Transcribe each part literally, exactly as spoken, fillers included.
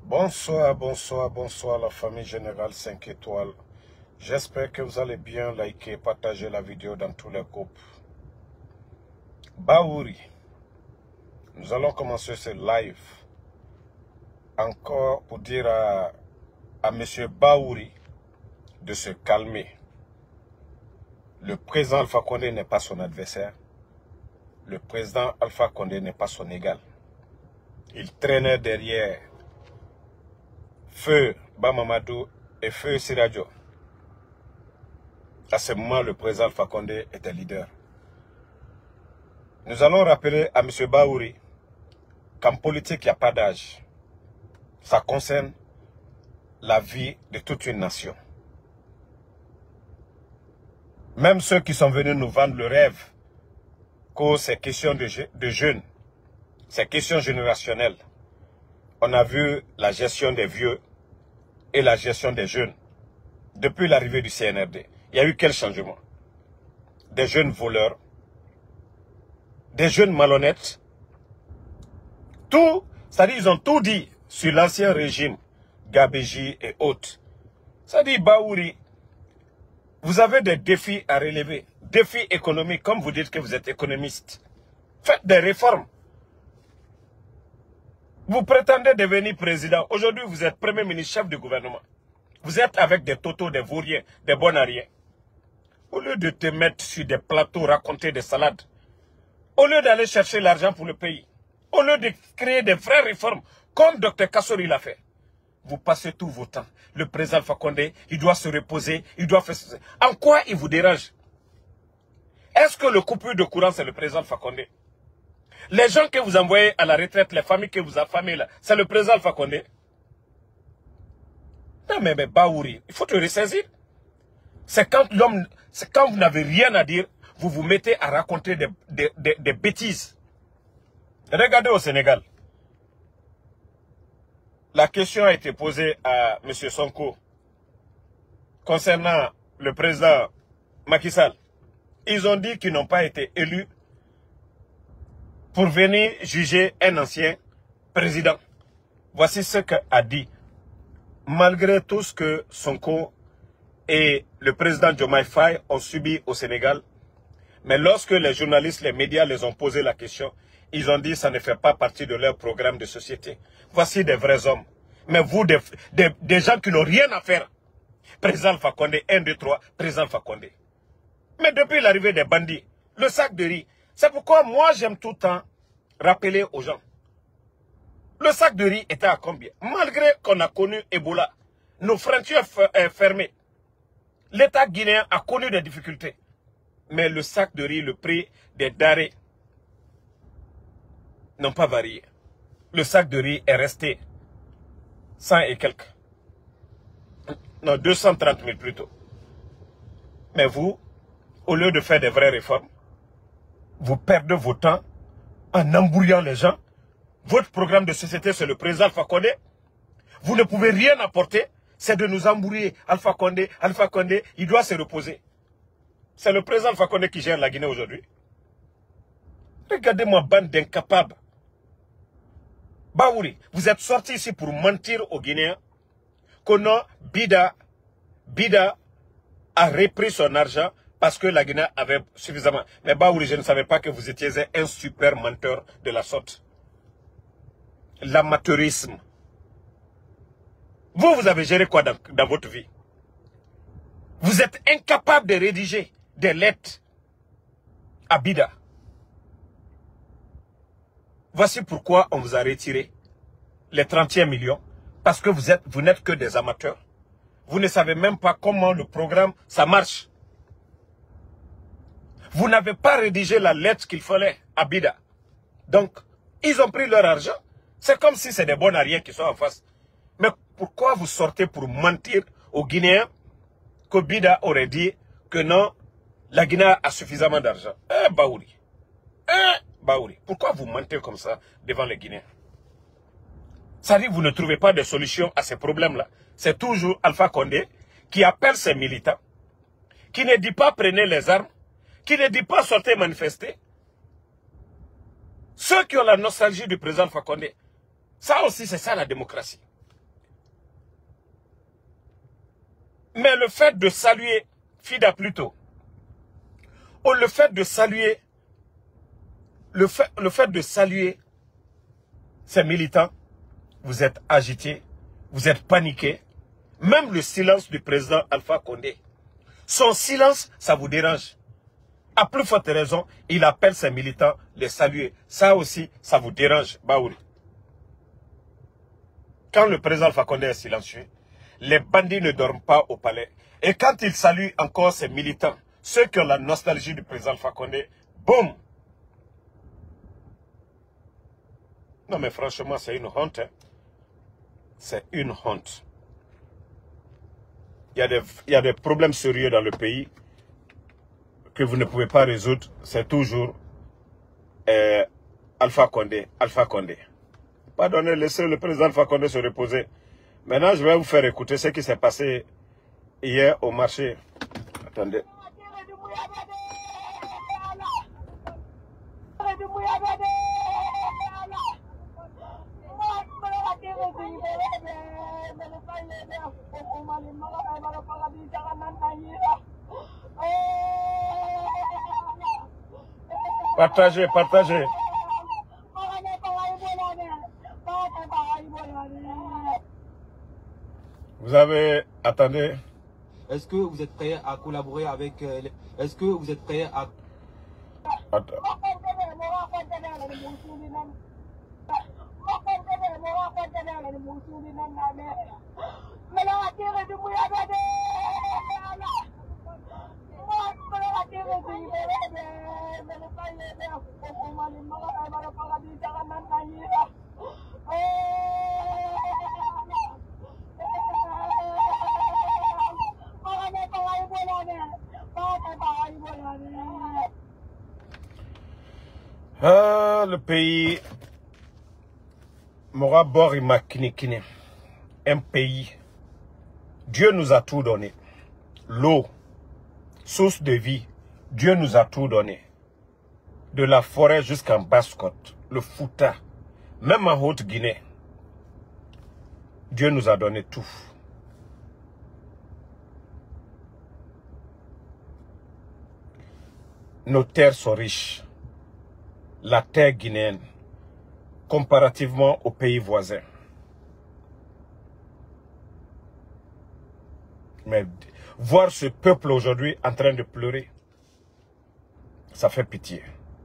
Bonsoir, bonsoir, bonsoir la famille Générale cinq étoiles. J'espère que vous allez bien liker, partager la vidéo dans tous les groupes. Bahouri, nous allons commencer ce live. Encore pour dire à, à M. Bahouri de se calmer. Le président Alpha Condé n'est pas son adversaire. Le président Alpha Condé n'est pas son égal. Il traînait derrière Feu Bamamadou et Feu Sirajo. À ce moment, le président Alpha Condé était leader. Nous allons rappeler à M. Bahouri qu'en politique, il n'y a pas d'âge. Ça concerne la vie de toute une nation. Même ceux qui sont venus nous vendre le rêve, que c'est question de, de jeunes, c'est question générationnelle. On a vu la gestion des vieux et la gestion des jeunes depuis l'arrivée du C N R D. Il y a eu quel changement? Des jeunes voleurs, des jeunes malhonnêtes. Tout, c'est-à-dire ils ont tout dit sur l'ancien régime, Gabéji et autres. C'est-à-dire Bahouri, vous avez des défis à relever. Défis économiques, comme vous dites que vous êtes économiste. Faites des réformes. Vous prétendez devenir président. Aujourd'hui, vous êtes premier ministre, chef du gouvernement. Vous êtes avec des totos, des vauriens, des bonariens. Au lieu de te mettre sur des plateaux, raconter des salades, au lieu d'aller chercher l'argent pour le pays, au lieu de créer des vraies réformes, comme docteur Kassori l'a fait, vous passez tout vos temps. Le président Alpha Condé, il doit se reposer, il doit faire... En quoi il vous dérange? Est-ce que le coupure de courant, c'est le président Alpha Condé? Les gens que vous envoyez à la retraite, les familles que vous affamez là, c'est le président Alpha Condé? Non mais, mais Bahouri, il faut te ressaisir. C'est quand l'homme, c'est quand vous n'avez rien à dire, vous vous mettez à raconter des, des, des, des bêtises. Regardez au Sénégal. La question a été posée à M. Sonko concernant le président Macky Sall. Ils ont dit qu'ils n'ont pas été élus pour venir juger un ancien président. Voici ce qu'a dit. Malgré tout ce que Sonko et le président Diomaye Faye ont subi au Sénégal, mais lorsque les journalistes, les médias les ont posé la question, ils ont dit que ça ne fait pas partie de leur programme de société. Voici des vrais hommes. Mais vous, des, des, des gens qui n'ont rien à faire. Président Alpha Condé, un, deux, trois, président Alpha Condé. Mais depuis l'arrivée des bandits, le sac de riz, c'est pourquoi moi j'aime tout le temps rappeler aux gens. Le sac de riz était à combien? Malgré qu'on a connu Ebola, nos frontières fermées, l'État guinéen a connu des difficultés. Mais le sac de riz, le prix des denrées n'ont pas varié. Le sac de riz est resté cent et quelques. Non, deux cent trente mille plutôt. Mais vous, au lieu de faire des vraies réformes, vous perdez vos temps en embrouillant les gens. Votre programme de société, c'est le président Alpha Condé. Vous ne pouvez rien apporter. C'est de nous embrouiller. Alpha Condé, Alpha Condé, il doit se reposer. C'est le président Alpha Condé qui gère la Guinée aujourd'hui. Regardez-moi, bande d'incapables. Bahouri, vous êtes sortis ici pour mentir aux Guinéens que non, Bida, Bida a repris son argent parce que la Guinée avait suffisamment. Mais Bahouri, je ne savais pas que vous étiez un super menteur de la sorte. L'amateurisme. Vous, vous avez géré quoi dans, dans votre vie? Vous êtes incapable de rédiger des lettres à Bida. Voici pourquoi on vous a retiré les trente et un millions. Parce que vous êtes, vous n'êtes que des amateurs. Vous ne savez même pas comment le programme, ça marche. Vous n'avez pas rédigé la lettre qu'il fallait à Bida. Donc, ils ont pris leur argent. C'est comme si c'est des bonariens qui sont en face. Mais pourquoi vous sortez pour mentir aux Guinéens que Bida aurait dit que non, la Guinée a suffisamment d'argent? Eh, Bahouri. Eh, Bahouri. Pourquoi vous mentez comme ça devant les Guinéens? Ça dit, vous ne trouvez pas de solution à ces problèmes-là. C'est toujours Alpha Condé qui appelle ses militants, qui ne dit pas prenez les armes, qui ne dit pas sortez manifester. Ceux qui ont la nostalgie du président Alpha Condé, ça aussi c'est ça la démocratie. Mais le fait de saluer Fida plutôt, ou le fait de saluer, le fait, le fait de saluer ces militants, vous êtes agités, vous êtes paniqués. Même le silence du président Alpha Condé, son silence, ça vous dérange. À plus forte raison, il appelle ses militants les saluer. Ça aussi, ça vous dérange, Baouri. Quand le président Alpha Condé est silencieux, les bandits ne dorment pas au palais. Et quand il salue encore ses militants, ceux qui ont la nostalgie du président Alpha Condé, boum! Non mais franchement, c'est une honte. Hein. C'est une honte. Il y, a des, il y a des problèmes sérieux dans le pays que vous ne pouvez pas résoudre. C'est toujours euh, Alpha Condé, Alpha Condé. Pardonnez, laissez le président Alpha Condé se reposer. Maintenant, je vais vous faire écouter ce qui s'est passé hier au marché. Attendez. Partagez, partagez. Vous avez... Attendez. Est-ce que vous êtes prêt à collaborer avec... Euh, les... Est-ce que vous êtes prêt à... Attends. Ah, le pays Mora Borima Kinikine, un pays. Dieu nous a tout donné. L'eau, source de vie. Dieu nous a tout donné. De la forêt jusqu'en Basse-Côte, le Fouta, même en Haute-Guinée. Dieu nous a donné tout. Nos terres sont riches. La terre guinéenne, comparativement aux pays voisins. Mais voir ce peuple aujourd'hui en train de pleurer, ça fait pitié.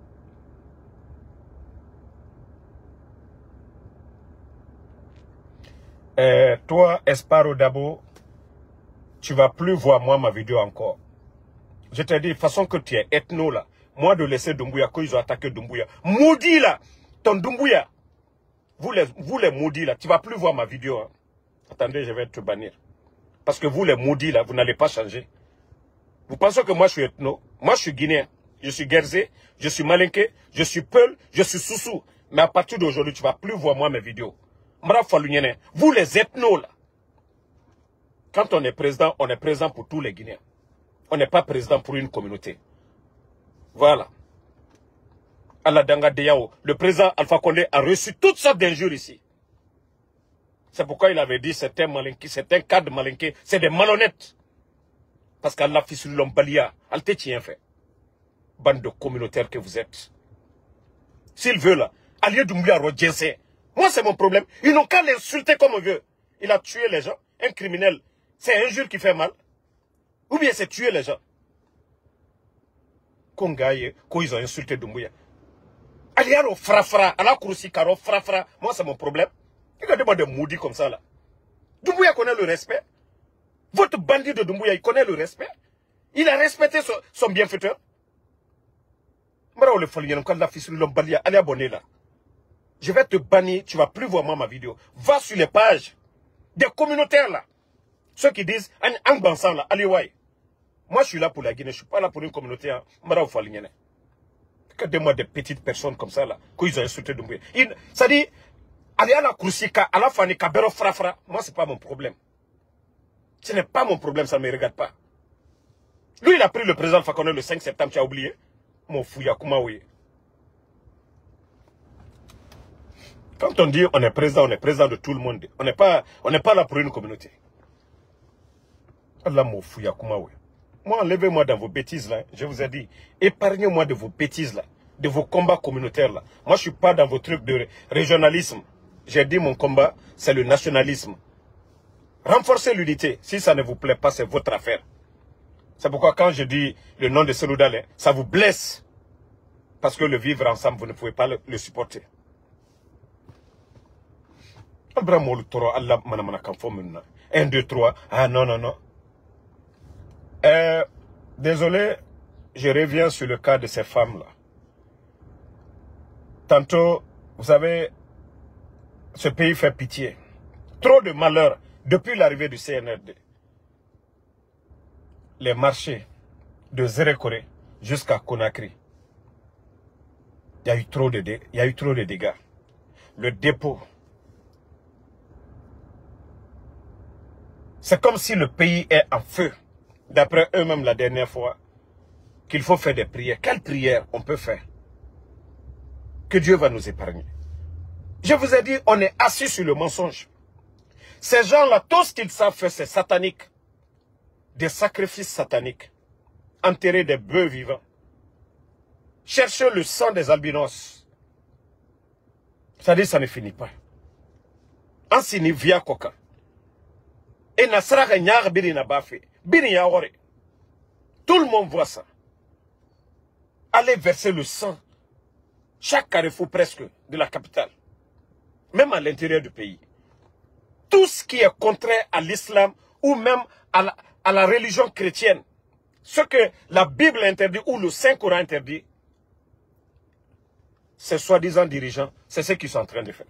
Et toi, Esparo Dabo, tu vas plus voir moi ma vidéo encore. Je te dis, de façon que tu es ethno là, moi de laisser Doumbouya, quand ils ont attaqué Doumbouya, maudit là, ton Doumbouya, vous les, vous les maudits là, tu vas plus voir ma vidéo. Hein. Attendez, je vais te bannir. Parce que vous les maudits là, vous n'allez pas changer. Vous pensez que moi je suis ethno? Moi je suis guinéen, je suis guerzé, je suis malinké, je suis peul, je suis soussou. Mais à partir d'aujourd'hui, tu vas plus voir moi mes vidéos. Vous les ethnos là, quand on est président, on est président pour tous les Guinéens. On n'est pas président pour une communauté. Voilà. Aladanga Deyao, le président Alpha Condé a reçu toutes sortes d'injures ici. C'est pourquoi il avait dit c'est un malinqué, c'est un cadre malinqué, c'est des malhonnêtes. Parce qu'Allah fils de l'Ombalia, elle t'a tient fait. Bande de communautaires que vous êtes. S'il veut là, Alié Doumbouya Rodjensé. Moi c'est mon problème. Ils n'ont qu'à l'insulter comme on veut. Il a tué les gens. Un criminel, c'est injure qui fait mal. Ou bien c'est tuer les gens. Kongaye, quand ils ont insulté Doumbouya. Aliaro frafra, ala kursi karo frafra. Moi c'est mon problème. Regardez-moi des maudits comme ça là. Doumbouya connaît le respect. Votre bandit de Doumbouya, il connaît le respect. Il a respecté son, son bienfaiteur. Allez abonner là. Je vais te bannir, tu vas plus voir moi ma vidéo. Va sur les pages des communautaires là. Ceux qui disent, en bansant là, allez ouais. Moi je suis là pour la Guinée, je suis pas là pour une communauté. Hein. Regardez-moi des petites personnes comme ça là, qu'ils ont insulté Doumbouya. Ça dit, allez à la Koursika, à la Fani Kabero Frafra, moi c'est pas mon problème. Ce n'est pas mon problème, ça ne me regarde pas. Lui il a pris le président Alpha Condé le cinq septembre, tu as oublié. Mon fouilla, comment oui. Quand on dit on est président, on est président de tout le monde. On n'est pas, on n'est pas là pour une communauté. Allah m'a fouillé à Koumaoué. Moi, enlevez-moi dans vos bêtises là. Je vous ai dit, épargnez-moi de vos bêtises là, de vos combats communautaires là. Moi, je suis pas dans vos trucs de régionalisme. J'ai dit mon combat, c'est le nationalisme. Renforcez l'unité. Si ça ne vous plaît pas, c'est votre affaire. C'est pourquoi quand je dis le nom de Cellou Dalein, ça vous blesse. Parce que le vivre ensemble, vous ne pouvez pas le, le supporter. un, deux, trois. Ah non, non, non. Euh, désolé, je reviens sur le cas de ces femmes-là. Tantôt, vous savez, ce pays fait pitié. Trop de malheurs depuis l'arrivée du C N R D. Les marchés de Zérékoré jusqu'à Conakry. Il y a eu trop de dé- il y a eu trop de dégâts. Le dépôt. C'est comme si le pays est en feu. D'après eux-mêmes la dernière fois, qu'il faut faire des prières. Quelles prières on peut faire? Que Dieu va nous épargner. Je vous ai dit, on est assis sur le mensonge. Ces gens-là, tout ce qu'ils savent faire, c'est satanique. Des sacrifices sataniques. Enterrer des bœufs vivants. Chercher le sang des albinos. C'est-à-dire, ça ne finit pas. Ansini via koka. Et nasraka nyar biri na bafe. Biri yaore. Tout le monde voit ça. Allez verser le sang. Chaque carrefour presque de la capitale. Même à l'intérieur du pays. Tout ce qui est contraire à l'islam ou même à la, à la religion chrétienne. Ce que la Bible interdit ou le Saint-Coran interdit. Ces soi-disant dirigeants, c'est ce qu'ils sont en train de faire.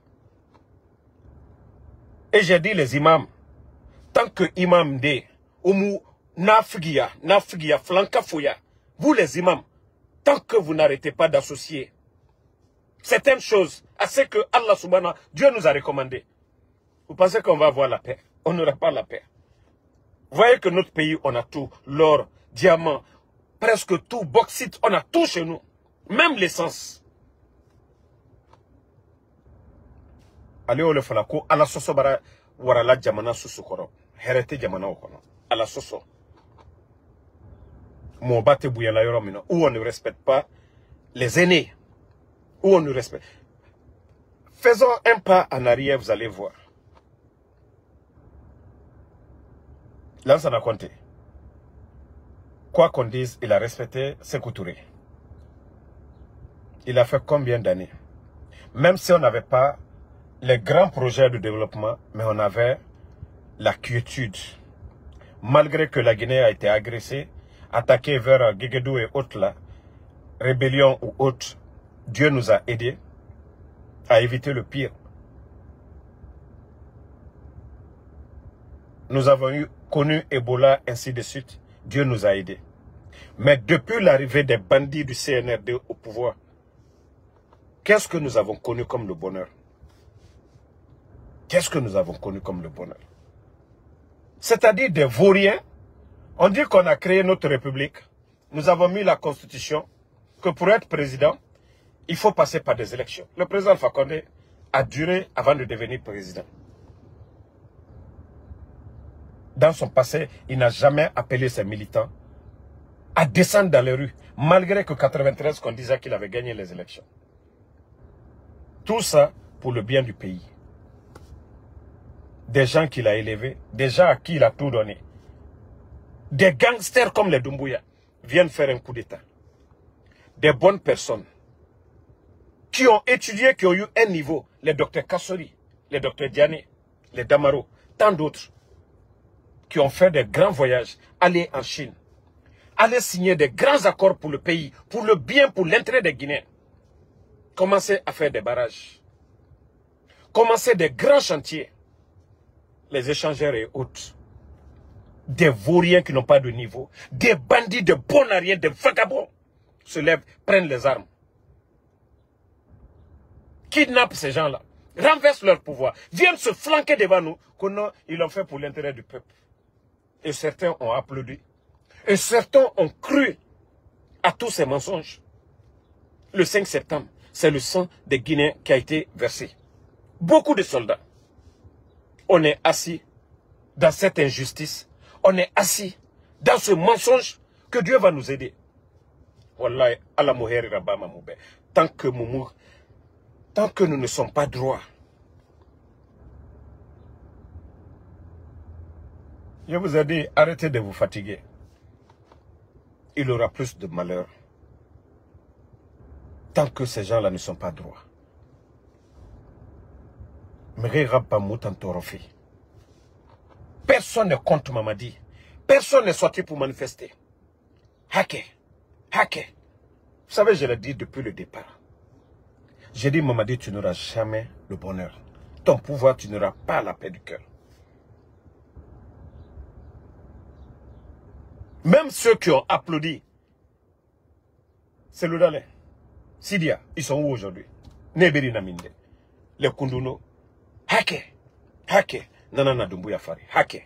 Et j'ai dit les imams, tant que imam de, umu nafigia, nafigia, flankafoya, vous les imams, tant que vous n'arrêtez pas d'associer certaines choses à ce que Allah subhanahu, Dieu nous a recommandé, vous pensez qu'on va avoir la paix? On n'aura pas la paix. Vous voyez que notre pays, on a tout, l'or, diamant, presque tout, bauxite, on a tout chez nous, même l'essence. Ale ole fala ko ala soso bara warala jamana susu koro herete jamana okono ala soso mo bate buyala yoro mina où on ne respecte pas les aînés, où on ne respecte. Faisons un pas en arrière, vous allez voir. Là ça n'a compté. Quoi qu'on dise, il a respecté Sékou Touré. Il a fait combien d'années? Même si on n'avait pas les grands projets de développement, mais on avait la quiétude. Malgré que la Guinée a été agressée, attaquée vers Guéguédou et autres là, rébellion ou autres, Dieu nous a aidés à éviter le pire. Nous avons eu, connu Ebola, ainsi de suite. Dieu nous a aidés. Mais depuis l'arrivée des bandits du C N R D au pouvoir, qu'est-ce que nous avons connu comme le bonheur? Qu'est-ce que nous avons connu comme le bonheur? C'est-à-dire des vauriens. On dit qu'on a créé notre république. Nous avons mis la constitution que pour être président, il faut passer par des élections. Le président Alpha Condé a duré avant de devenir président. Dans son passé, il n'a jamais appelé ses militants à descendre dans les rues, malgré que quatre-vingt-treize qu'on disait qu'il avait gagné les élections. Tout ça pour le bien du pays. Des gens qu'il a élevés, des gens à qui il a tout donné. Des gangsters comme les Doumbouya viennent faire un coup d'État. Des bonnes personnes qui ont étudié, qui ont eu un niveau. Les docteurs Kassori, les docteurs Diané, les Damaro, tant d'autres qui ont fait des grands voyages, aller en Chine, aller signer des grands accords pour le pays, pour le bien, pour l'intérêt des Guinéens. Commencer à faire des barrages. Commencer des grands chantiers. Les échangeurs et autres. Des vauriens qui n'ont pas de niveau. Des bandits de bon à rien, des vagabonds se lèvent, prennent les armes. Kidnappent ces gens-là. Renversent leur pouvoir. Viennent se flanquer devant nous. Que ils l'ont fait pour l'intérêt du peuple. Et certains ont applaudi. Et certains ont cru à tous ces mensonges. Le cinq septembre, c'est le sang des Guinéens qui a été versé. Beaucoup de soldats. On est assis dans cette injustice. on est assis dans ce mensonge, que Dieu va nous aider. Wallahi, Allah Mouheri Rabama Moube. Tant que Moumou, tant que nous ne sommes pas droits, je vous ai dit, arrêtez de vous fatiguer. Il aura plus de malheur. Tant que ces gens-là ne sont pas droits. Personne ne compte Mamadi. Personne n'est sorti pour manifester. Haké. Haké. Vous savez, je l'ai dit depuis le départ. J'ai dit, Mamadi, tu n'auras jamais le bonheur. Ton pouvoir, tu n'auras pas la paix du cœur. Même ceux qui ont applaudi, c'est le Dalais. Sidia, ils sont où aujourd'hui? Neberi Naminde. Les Kunduno. Haké. Haké. Nanana Dumbuya Fari. Haké.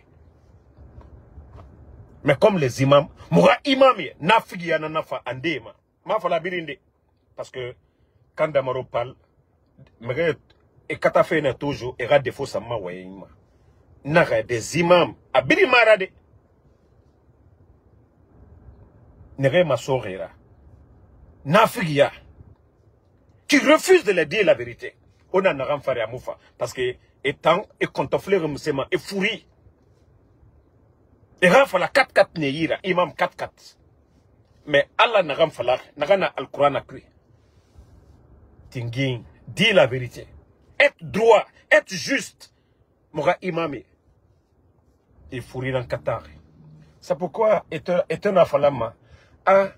Mais comme les imams, Moura imami, nafigi ya nanafa andema. Ma fala birinde. Parce que quand Damaro parle, et katafe na toujours, et ra défaut sa ma wayima. Nara des imams, a biri marade. Nere ma sorera. Nafigia. Qui refuse de leur dire la vérité. On a n'aram fari amoufa. Parce que, étant, et contemplé remusement, et fourri. Et rafala quatre quatre neira, imam quatre quatre. Mais Allah n'aram fala, n'agana al-Qur'an a cru. Tingin, dis la vérité. Être droit, être juste. Moura imami. Et fourri dans Qatar. C'est pourquoi, est un afalama, a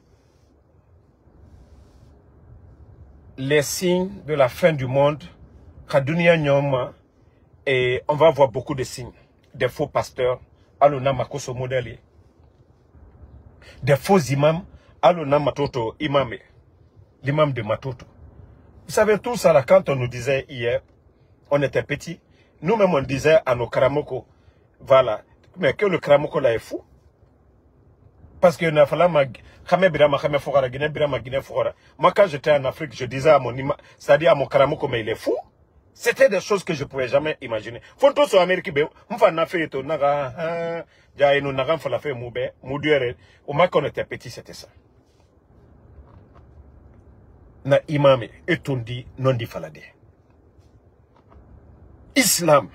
les signes de la fin du monde, et on va voir beaucoup de signes. Des faux pasteurs, alona makoso modèle. Des faux imams, alona matoto imame. L'imam de Matoto. Vous savez tout ça là, quand on nous disait hier, on était petits, nous-mêmes on disait à nos karamoko, voilà, mais que le karamoko là est fou. Parce que moi quand j'étais en Afrique, je disais à mon imam, c'est-à-dire à mon karamoko, mais il est fou. C'était des choses que je ne pouvais jamais imaginer. Fonto so Amérique, on fa na fait to naga, ja eno naga fa la fait moube, mouduere. Au moins quand on était petit, c'était ça. Na imam etundi non di falade. Islam,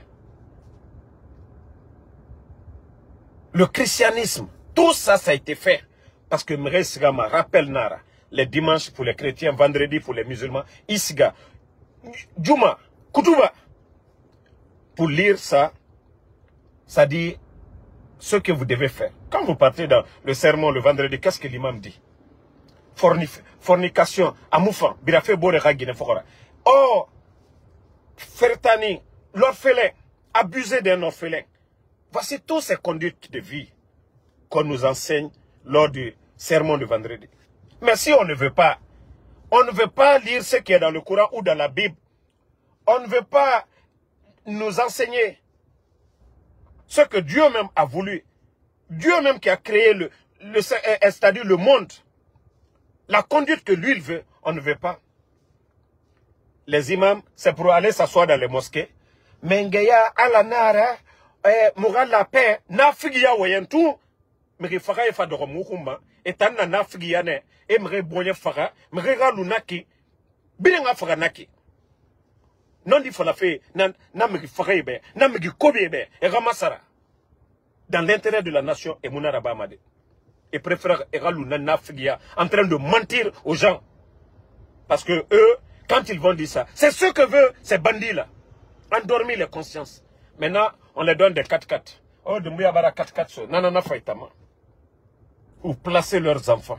le christianisme, tout ça, ça a été fait. Parce que Mresga me rappelle Nara, les dimanches pour les chrétiens, vendredi pour les musulmans, Isga, Juma, Kutuba. Pour lire ça, ça dit ce que vous devez faire. Quand vous partez dans le sermon le vendredi, qu'est-ce que l'imam dit? Fornif Fornication, Amoufa, Birafé Borera Guinefora. Oh, Fertani, l'orphelin, abuser d'un orphelin. Voici toutes ces conduites de vie qu'on nous enseigne lors du sermon de vendredi. Mais si on ne veut pas, on ne veut pas lire ce qui est dans le Coran ou dans la Bible, on ne veut pas nous enseigner ce que Dieu même a voulu, Dieu même qui a créé le, le, c'est-à-dire le monde, la conduite que lui il veut, on ne veut pas. Les imams, c'est pour aller s'asseoir dans les mosquées. Mengeya alanara, moral la paix, nafigia wayentou, mais fara fa de romuhumba, et tanna nafigiane, et mre boye fara, mre lunaki, bilinga fara naki. Non di fala fe, na mre farebe, na mre kobebe, et ramasara. Dans l'intérêt de la nation, et mounaraba made. Et préfère Eraluna nafigia, en train de mentir aux gens. Parce que eux, quand ils vont dire ça, c'est ce que veulent ces bandits-là. Endormir les consciences. Maintenant, on les donne des quatre quatre. Oh, de Mouyabara quatre quatre. Nanana Faitama. Ou placer leurs enfants.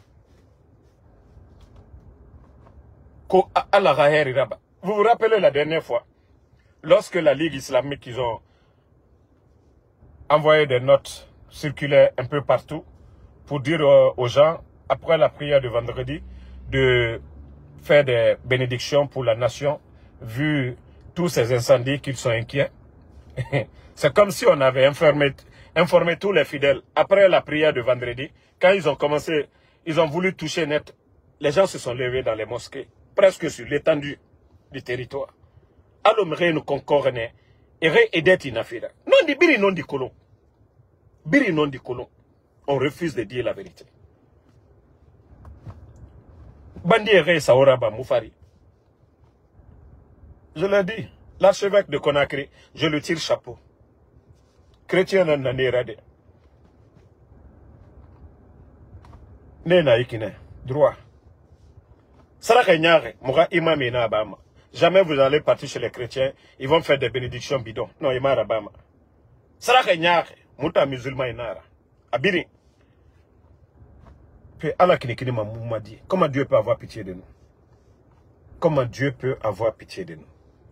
Vous vous rappelez la dernière fois, lorsque la Ligue islamique, ils ont envoyé des notes circulaires un peu partout pour dire aux gens, après la prière de vendredi, de faire des bénédictions pour la nation, vu tous ces incendies qu'ils sont inquiets. C'est comme si on avait informé, informé tous les fidèles. Après la prière de vendredi, quand ils ont commencé, ils ont voulu toucher net, les gens se sont levés dans les mosquées, presque sur l'étendue du territoire. Alors, nous concordons et aider Tinafira. Non di biri non di colon. Biri non di colon. On refuse de dire la vérité. Bandi Ere Saoraba Moufari. Je l'ai dit, l'archevêque de Conakry, je le tire chapeau. Chrétien n'a rade. Nena ikine, droit. Saraka nyare, moura imam ina abama. Jamais vous allez partir chez les chrétiens, ils vont faire des bénédictions bidons. Non, imam abama. Saraka nyare, muta musulman inara. Abiri. Puis Allah qui n'est m'a dit, comment Dieu peut avoir pitié de nous? Comment Dieu peut avoir pitié de nous?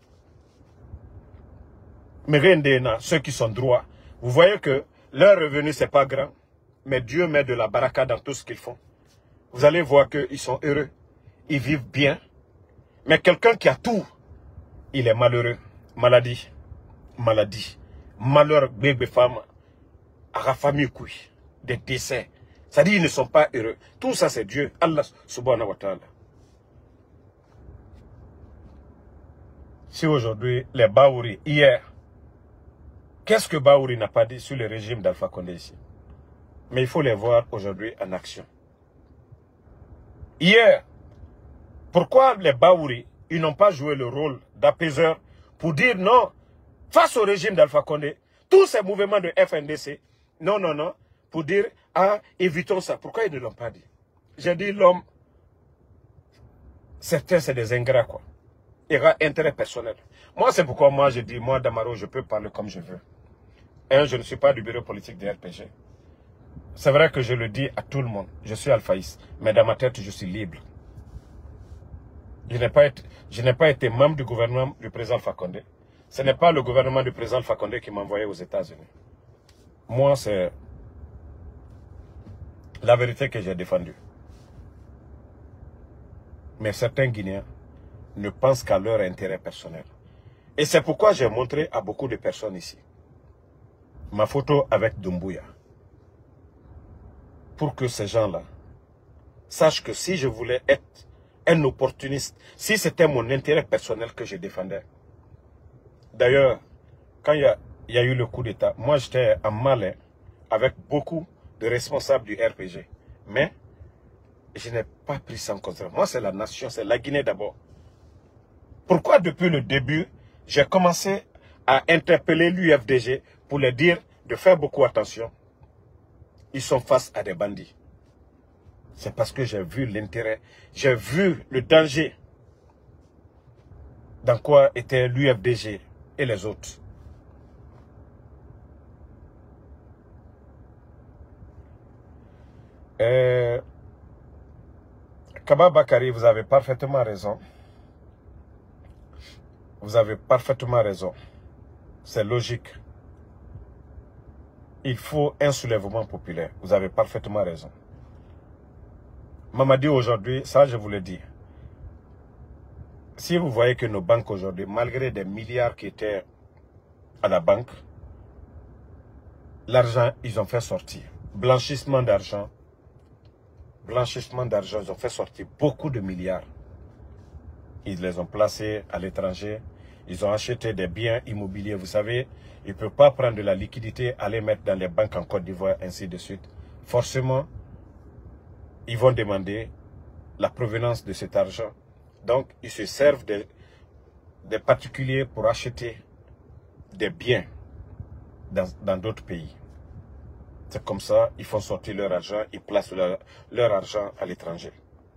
Mais rien ceux qui sont droits, vous voyez que leur revenu, c'est pas grand. Mais Dieu met de la baraka dans tout ce qu'ils font. Vous allez voir qu'ils sont heureux. Ils vivent bien. Mais quelqu'un qui a tout, il est malheureux. Maladie. Maladie. Malheur, bébé femme. À la famille, couille. Des décès. C'est-à-dire qu'ils ne sont pas heureux. Tout ça, c'est Dieu. Allah subhanahu wa ta'ala. Si aujourd'hui, les Baouri, hier, qu'est-ce que Baouri n'a pas dit sur le régime d'Alpha Condé ici? Mais il faut les voir aujourd'hui en action. Hier, pourquoi les Baouri, ils n'ont pas joué le rôle d'apaiseur pour dire non, face au régime d'Alpha Condé, tous ces mouvements de F N D C, non, non, non, pour dire, ah, évitons ça. Pourquoi ils ne l'ont pas dit? J'ai dit l'homme, certains c'est des ingrats, quoi. Il y aura intérêt personnel. Moi, c'est pourquoi moi, je dis, moi, Damaro, je peux parler comme je veux. Un, je ne suis pas du bureau politique de R P G. C'est vrai que je le dis à tout le monde. Je suis alphaïste. Mais dans ma tête, je suis libre. Je n'ai pas été, je n'ai pas été membre du gouvernement du président Alpha Condé. Ce n'est pas le gouvernement du président Alpha Condé qui m'a envoyé aux États-Unis. Moi, c'est la vérité que j'ai défendue. Mais certains Guinéens ne pensent qu'à leur intérêt personnel. Et c'est pourquoi j'ai montré à beaucoup de personnes ici ma photo avec Doumbouya. Pour que ces gens-là sachent que si je voulais être un opportuniste, si c'était mon intérêt personnel que je défendais. D'ailleurs, quand il y a, il y a eu le coup d'État, moi j'étais en Malais avec beaucoup de responsables du R P G. Mais je n'ai pas pris ça en compte. Moi, c'est la nation, c'est la Guinée d'abord. Pourquoi depuis le début, j'ai commencé à interpeller l'U F D G pour leur dire de faire beaucoup attention? Ils sont face à des bandits. C'est parce que j'ai vu l'intérêt, j'ai vu le danger dans quoi était l'U F D G et les autres. Euh, Kaba Bakari, vous avez parfaitement raison. Vous avez parfaitement raison. C'est logique. Il faut un soulèvement populaire. Vous avez parfaitement raison. Mamadi aujourd'hui, ça je vous le dis. Si vous voyez que nos banques aujourd'hui, malgré des milliards qui étaient à la banque, l'argent, ils ont fait sortir. Blanchissement d'argent. Blanchissement d'argent, ils ont fait sortir beaucoup de milliards. Ils les ont placés à l'étranger. Ils ont acheté des biens immobiliers. Vous savez, ils ne peuvent pas prendre de la liquidité, aller mettre dans les banques en Côte d'Ivoire, ainsi de suite. Forcément, ils vont demander la provenance de cet argent. Donc, ils se servent des, des particuliers pour acheter des biens dans d'autres pays. C'est comme ça, ils font sortir leur argent, ils placent leur, leur argent à l'étranger.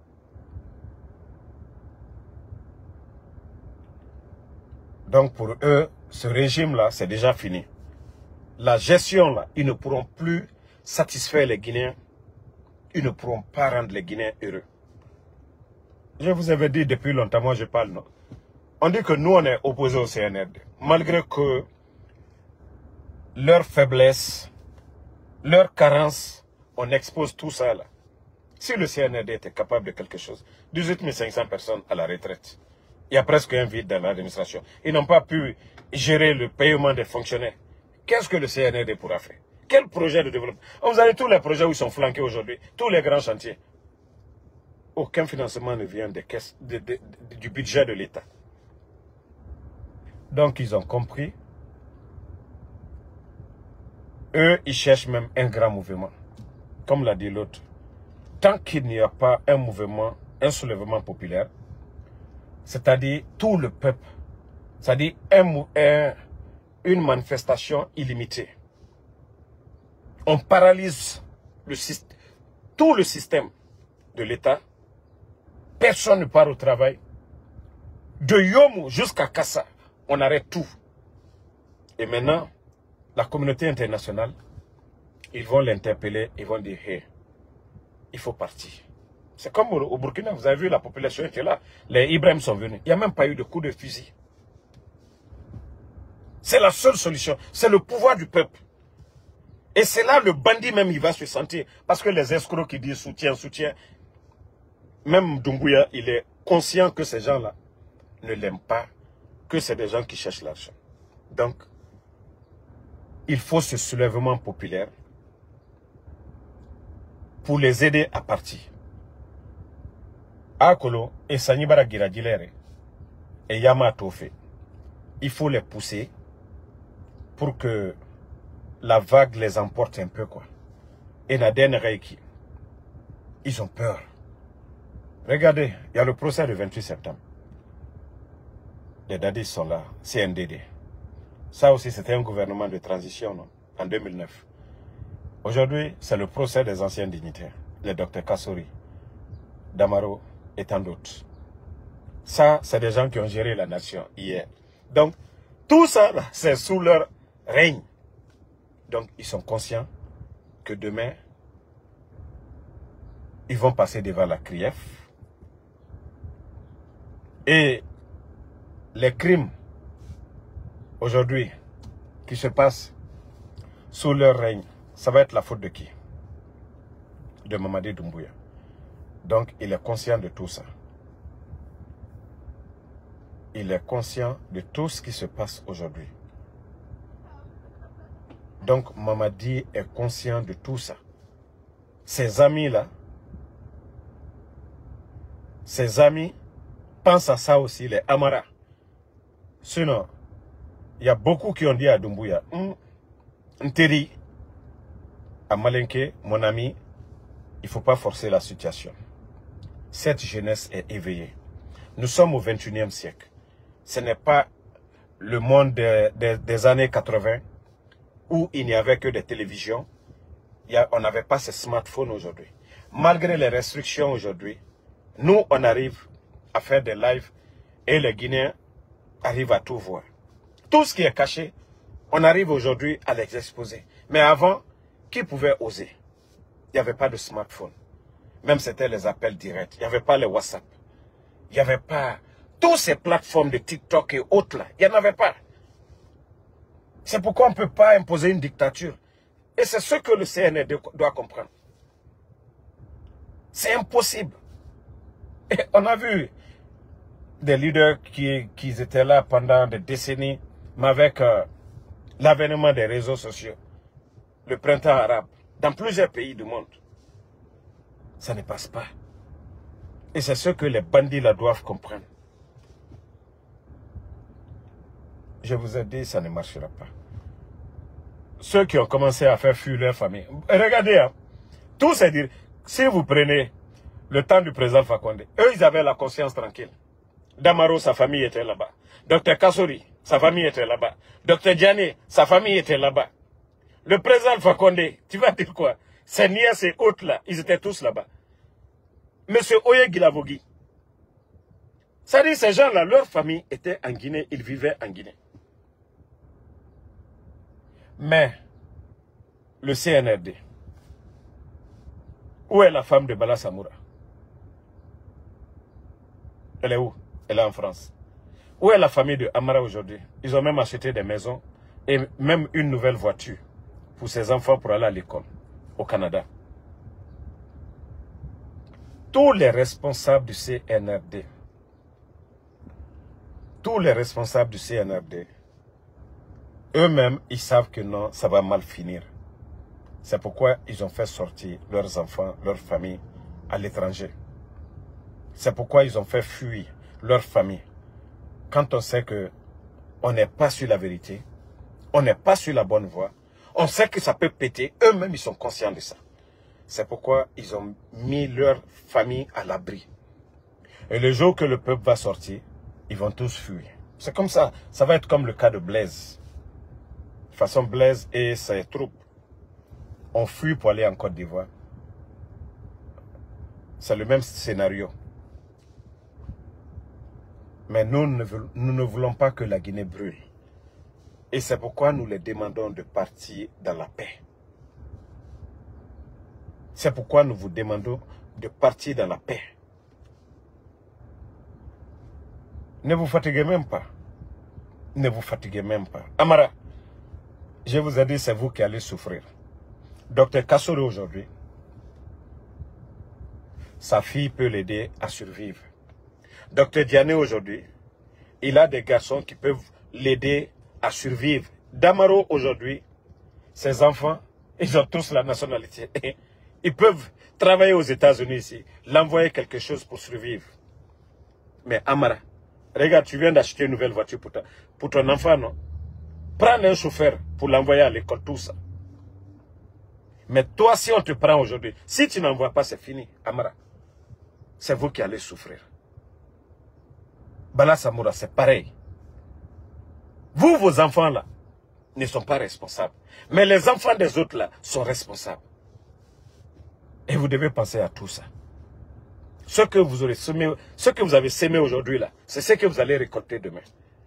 Donc pour eux, ce régime-là, c'est déjà fini. La gestion, là, ils ne pourront plus satisfaire les Guinéens. Ils ne pourront pas rendre les Guinéens heureux. Je vous avais dit depuis longtemps, moi je parle, non. On dit que nous, on est opposés au C N R D. Malgré que leur faiblesse, leur carence, on expose tout ça là. Si le C N R D était capable de quelque chose, dix-huit mille cinq cents personnes à la retraite. Il y a presque un vide dans l'administration. Ils n'ont pas pu gérer le paiement des fonctionnaires. Qu'est-ce que le C N R D pourra faire? Quel projet de développement? Vous avez tous les projets où ils sont flanqués aujourd'hui, tous les grands chantiers. Aucun financement ne vient des caisses, de, de, de, du budget de l'État. Donc ils ont compris Eux, ils cherchent même un grand mouvement. Comme l'a dit l'autre. Tant qu'il n'y a pas un mouvement, un soulèvement populaire, c'est-à-dire tout le peuple, c'est-à-dire un, un, une manifestation illimitée. On paralyse le, tout le système de l'État. Personne ne part au travail. De Yomo jusqu'à Kassa, on arrête tout. Et maintenant, la communauté internationale, ils vont l'interpeller, ils vont dire, hey, il faut partir. C'est comme au Burkina, vous avez vu, la population était là. Les Ibrahim sont venus. Il n'y a même pas eu de coup de fusil. C'est la seule solution. C'est le pouvoir du peuple. Et c'est là le bandit même, il va se sentir. Parce que les escrocs qui disent soutien, soutien, même Doumbouya, il est conscient que ces gens-là ne l'aiment pas, que c'est des gens qui cherchent l'argent. Donc, il faut ce soulèvement populaire pour les aider à partir. Akolo et Sanibara Giradilere et Yama Tofe, il faut les pousser pour que la vague les emporte un peu, quoi. Et Naden Reiki, ils ont peur. Regardez, il y a le procès du vingt-huit septembre. Les dadis sont là, C N D D. Ça aussi, c'était un gouvernement de transition, non, en deux mille neuf. Aujourd'hui, c'est le procès des anciens dignitaires. Les docteurs Kassori, Damaro et tant d'autres. Ça, c'est des gens qui ont géré la nation hier. Donc, tout ça, c'est sous leur règne. Donc, ils sont conscients que demain, ils vont passer devant la C R I E F. Et les crimes, aujourd'hui, qui se passent sous leur règne, ça va être la faute de qui? De Mamadi Doumbouya. Donc, il est conscient de tout ça. Il est conscient de tout ce qui se passe aujourd'hui. Donc, Mamadi est conscient de tout ça. Ses amis-là, ses amis pensent à ça aussi, les Amara. Sinon, il y a beaucoup qui ont dit à Doumbouya, hum, Nteri, à Malinke, mon ami, il ne faut pas forcer la situation. Cette jeunesse est éveillée. Nous sommes au vingt et unième siècle. Ce n'est pas le monde des, des, des années quatre-vingt où il n'y avait que des télévisions. Il y a, on n'avait pas ces smartphones aujourd'hui. Malgré les restrictions aujourd'hui, nous, on arrive à faire des lives et les Guinéens arrivent à tout voir. Tout ce qui est caché, on arrive aujourd'hui à les exposer. Mais avant, qui pouvait oser? Il n'y avait pas de smartphone. Même c'était les appels directs. Il n'y avait pas les WhatsApp. Il n'y avait pas toutes ces plateformes de TikTok et autres là. Il n'y en avait pas. C'est pourquoi on ne peut pas imposer une dictature. Et c'est ce que le C N R D doit comprendre. C'est impossible. Et on a vu des leaders qui, qui étaient là pendant des décennies, mais avec euh, l'avènement des réseaux sociaux, le printemps arabe, dans plusieurs pays du monde. Ça ne passe pas. Et c'est ce que les bandits là doivent comprendre. Je vous ai dit, ça ne marchera pas. Ceux qui ont commencé à faire fuir leur famille. Regardez, hein, tout c'est dire, si vous prenez le temps du président Fakonde, eux, ils avaient la conscience tranquille. Damaro, sa famille était là-bas. Docteur Kassori, sa famille était là-bas. Docteur Diané, sa famille était là-bas. Le président Fakonde, tu vas dire quoi? Ses nièces et autres là, ils étaient tous là-bas. Monsieur Oye Guilavogui. Ça dit, ces gens-là, leur famille était en Guinée, ils vivaient en Guinée. Mais, le C N R D, où est la femme de Bala Samoura? Elle est où? Elle est en France. Où est la famille de Amara aujourd'hui? Ils ont même acheté des maisons et même une nouvelle voiture pour ses enfants pour aller à l'école au Canada. Tous les responsables du C N R D, tous les responsables du C N R D, eux-mêmes, ils savent que non, ça va mal finir. C'est pourquoi ils ont fait sortir leurs enfants, leurs familles à l'étranger. C'est pourquoi ils ont fait fuir leur famille. Quand on sait que on n'est pas sur la vérité, on n'est pas sur la bonne voie, On sait que ça peut péter. Eux-mêmes, ils sont conscients de ça. C'est pourquoi ils ont mis leur famille à l'abri. Et le jour que le peuple va sortir, ils vont tous fuir. C'est comme ça. Ça va être comme le cas de Blaise. De toute façon, Blaise et ses troupes ont fui pour aller en Côte d'Ivoire. C'est le même scénario. Mais nous ne, nous ne voulons pas que la Guinée brûle. Et c'est pourquoi nous les demandons de partir dans la paix. C'est pourquoi nous vous demandons de partir dans la paix. Ne vous fatiguez même pas. Ne vous fatiguez même pas. Amara, je vous ai dit, c'est vous qui allez souffrir. Docteur Kassoro aujourd'hui, sa fille peut l'aider à survivre. Docteur Diané aujourd'hui, il a des garçons qui peuvent l'aider à survivre. Damaro aujourd'hui, ses enfants, ils ont tous la nationalité. Ils peuvent travailler aux États-Unis ici, l'envoyer quelque chose pour survivre. Mais Amara, regarde, tu viens d'acheter une nouvelle voiture pour, ta, pour ton enfant, non? Prends un chauffeur pour l'envoyer à l'école, tout ça. Mais toi, si on te prend aujourd'hui, si tu n'envoies pas, c'est fini, Amara. C'est vous qui allez souffrir. Bala Samoura, c'est pareil. Vous, vos enfants là, ne sont pas responsables. Mais les enfants des autres là sont responsables. Et vous devez penser à tout ça. Ce que vous aurez semé, ce que vous avez sémé aujourd'hui là, c'est ce que vous allez récolter demain.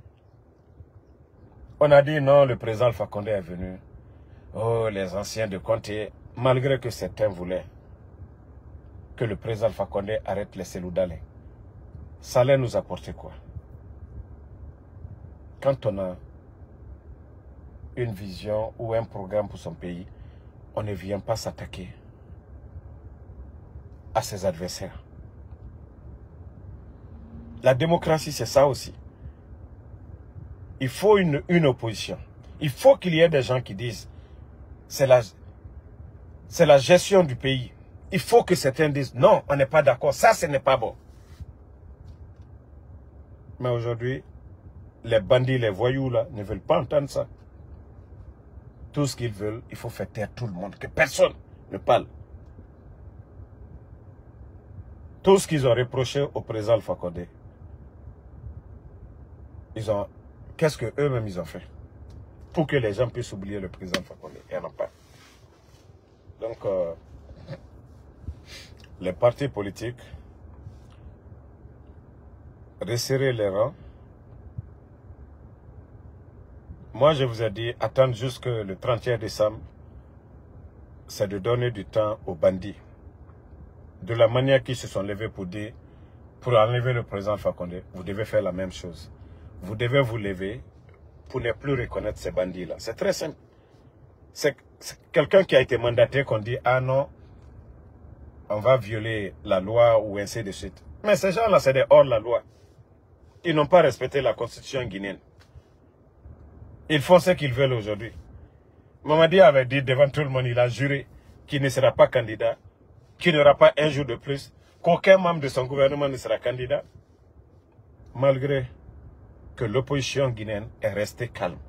On a dit non, le président Alpha Condé est venu. Oh, les anciens de Conté, malgré que certains voulaient que le président Alpha Condé arrête les Cellou Dalein. Ça allait nous apporter quoi? Quand on a une vision ou un programme pour son pays, on ne vient pas s'attaquer à ses adversaires. La démocratie, c'est ça aussi. Il faut une, une opposition. Il faut qu'il y ait des gens qui disent c'est la, c'est la gestion du pays. Il faut que certains disent non, on n'est pas d'accord, ça ce n'est pas bon. Mais aujourd'hui, les bandits, les voyous là, ne veulent pas entendre ça. Tout ce qu'ils veulent, il faut faire taire tout le monde, que personne ne parle. Tout ce qu'ils ont reproché au président Alpha Condé, ils ont, qu'est-ce que eux-mêmes ils ont fait pour que les gens puissent oublier le président Alpha Condé? Il n'y en a pas. Donc, euh, les partis politiques, resserrer les rangs. Moi, je vous ai dit, attendre jusque le trente et un décembre, c'est de donner du temps aux bandits. De la manière qu'ils se sont levés pour dire, pour enlever le président Alpha Condé, vous devez faire la même chose. Vous devez vous lever pour ne plus reconnaître ces bandits-là. C'est très simple. C'est quelqu'un qui a été mandaté qu'on dit, ah non, on va violer la loi ou ainsi de suite. Mais ces gens-là, c'est des hors-la-loi. Ils n'ont pas respecté la constitution guinéenne. Ils font ce qu'ils veulent aujourd'hui. Mamadi avait dit devant tout le monde, il a juré qu'il ne sera pas candidat, qu'il n'y aura pas un jour de plus, qu'aucun membre de son gouvernement ne sera candidat, malgré que l'opposition guinéenne est restée calme.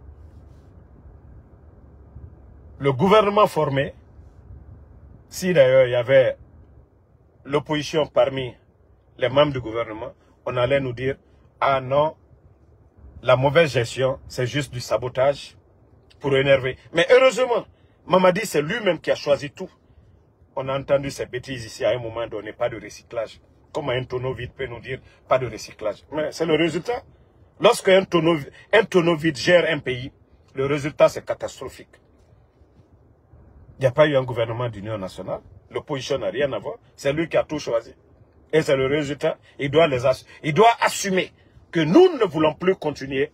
Le gouvernement formé, si d'ailleurs il y avait l'opposition parmi les membres du gouvernement, on allait nous dire, ah non, la mauvaise gestion, c'est juste du sabotage pour énerver. Mais heureusement, Mamadi, c'est lui-même qui a choisi tout. On a entendu ces bêtises ici à un moment donné, pas de recyclage. Comment un tonneau vide peut nous dire pas de recyclage? Mais c'est le résultat. Lorsque un tonneau, un tonneau vide gère un pays, le résultat c'est catastrophique. Il n'y a pas eu un gouvernement d'union nationale. L'opposition n'a rien à voir. C'est lui qui a tout choisi. Et c'est le résultat. Il doit, les ass il doit assumer que nous ne voulons plus continuer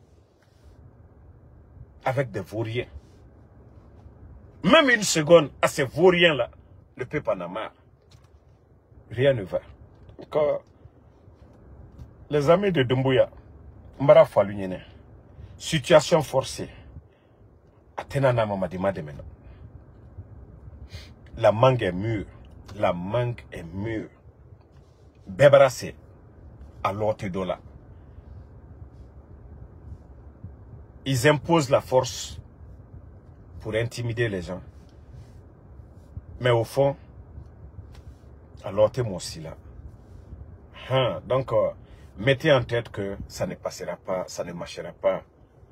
avec des vauriens. Même une seconde à ces vauriens-là, le peuple en a marre. Rien ne va. Encore, les amis de Doumbouya, Mbara Falunyene, situation forcée. Atenana Mamadima de maintenant. La mangue est mûre. La mangue est mûre. Bébrassé à l'autre de là. Ils imposent la force pour intimider les gens. Mais au fond, alors t'es moi aussi là. Hein, donc, euh, mettez en tête que ça ne passera pas, ça ne marchera pas.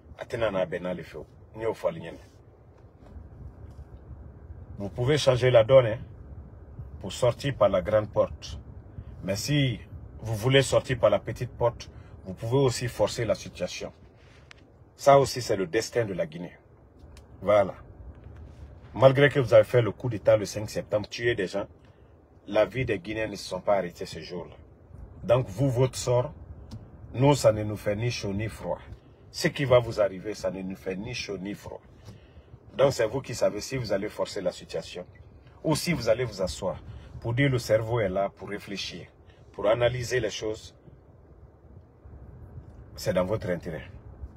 Vous pouvez changer la donne hein, pour sortir par la grande porte. Mais si vous voulez sortir par la petite porte, vous pouvez aussi forcer la situation. Ça aussi, c'est le destin de la Guinée. Voilà. Malgré que vous avez fait le coup d'État le cinq septembre, tué des gens, la vie des Guinéens ne se sont pas arrêtées ce jour-là. Donc, vous, votre sort, nous, ça ne nous fait ni chaud ni froid. Ce qui va vous arriver, ça ne nous fait ni chaud ni froid. Donc, c'est vous qui savez si vous allez forcer la situation ou si vous allez vous asseoir pour dire le cerveau est là pour réfléchir, pour analyser les choses. C'est dans votre intérêt.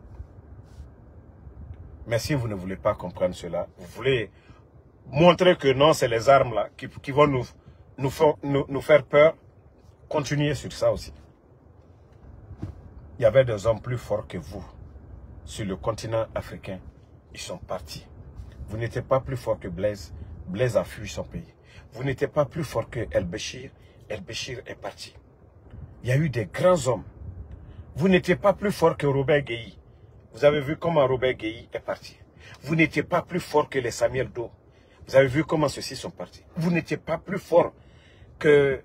Mais si vous ne voulez pas comprendre cela, vous voulez montrer que non, c'est les armes là qui, qui vont nous, nous, faire, nous, nous faire peur, continuez sur ça aussi. Il y avait des hommes plus forts que vous sur le continent africain. Ils sont partis. Vous n'étiez pas plus fort que Blaise. Blaise a fui son pays. Vous n'étiez pas plus fort que El-Béchir. El-Béchir est parti. Il y a eu des grands hommes. Vous n'étiez pas plus fort que Robert Guéhi. Vous avez vu comment Robert Guéhi est parti. Vous n'étiez pas plus fort que les Samuel Doe. Vous avez vu comment ceux-ci sont partis. Vous n'étiez pas plus fort que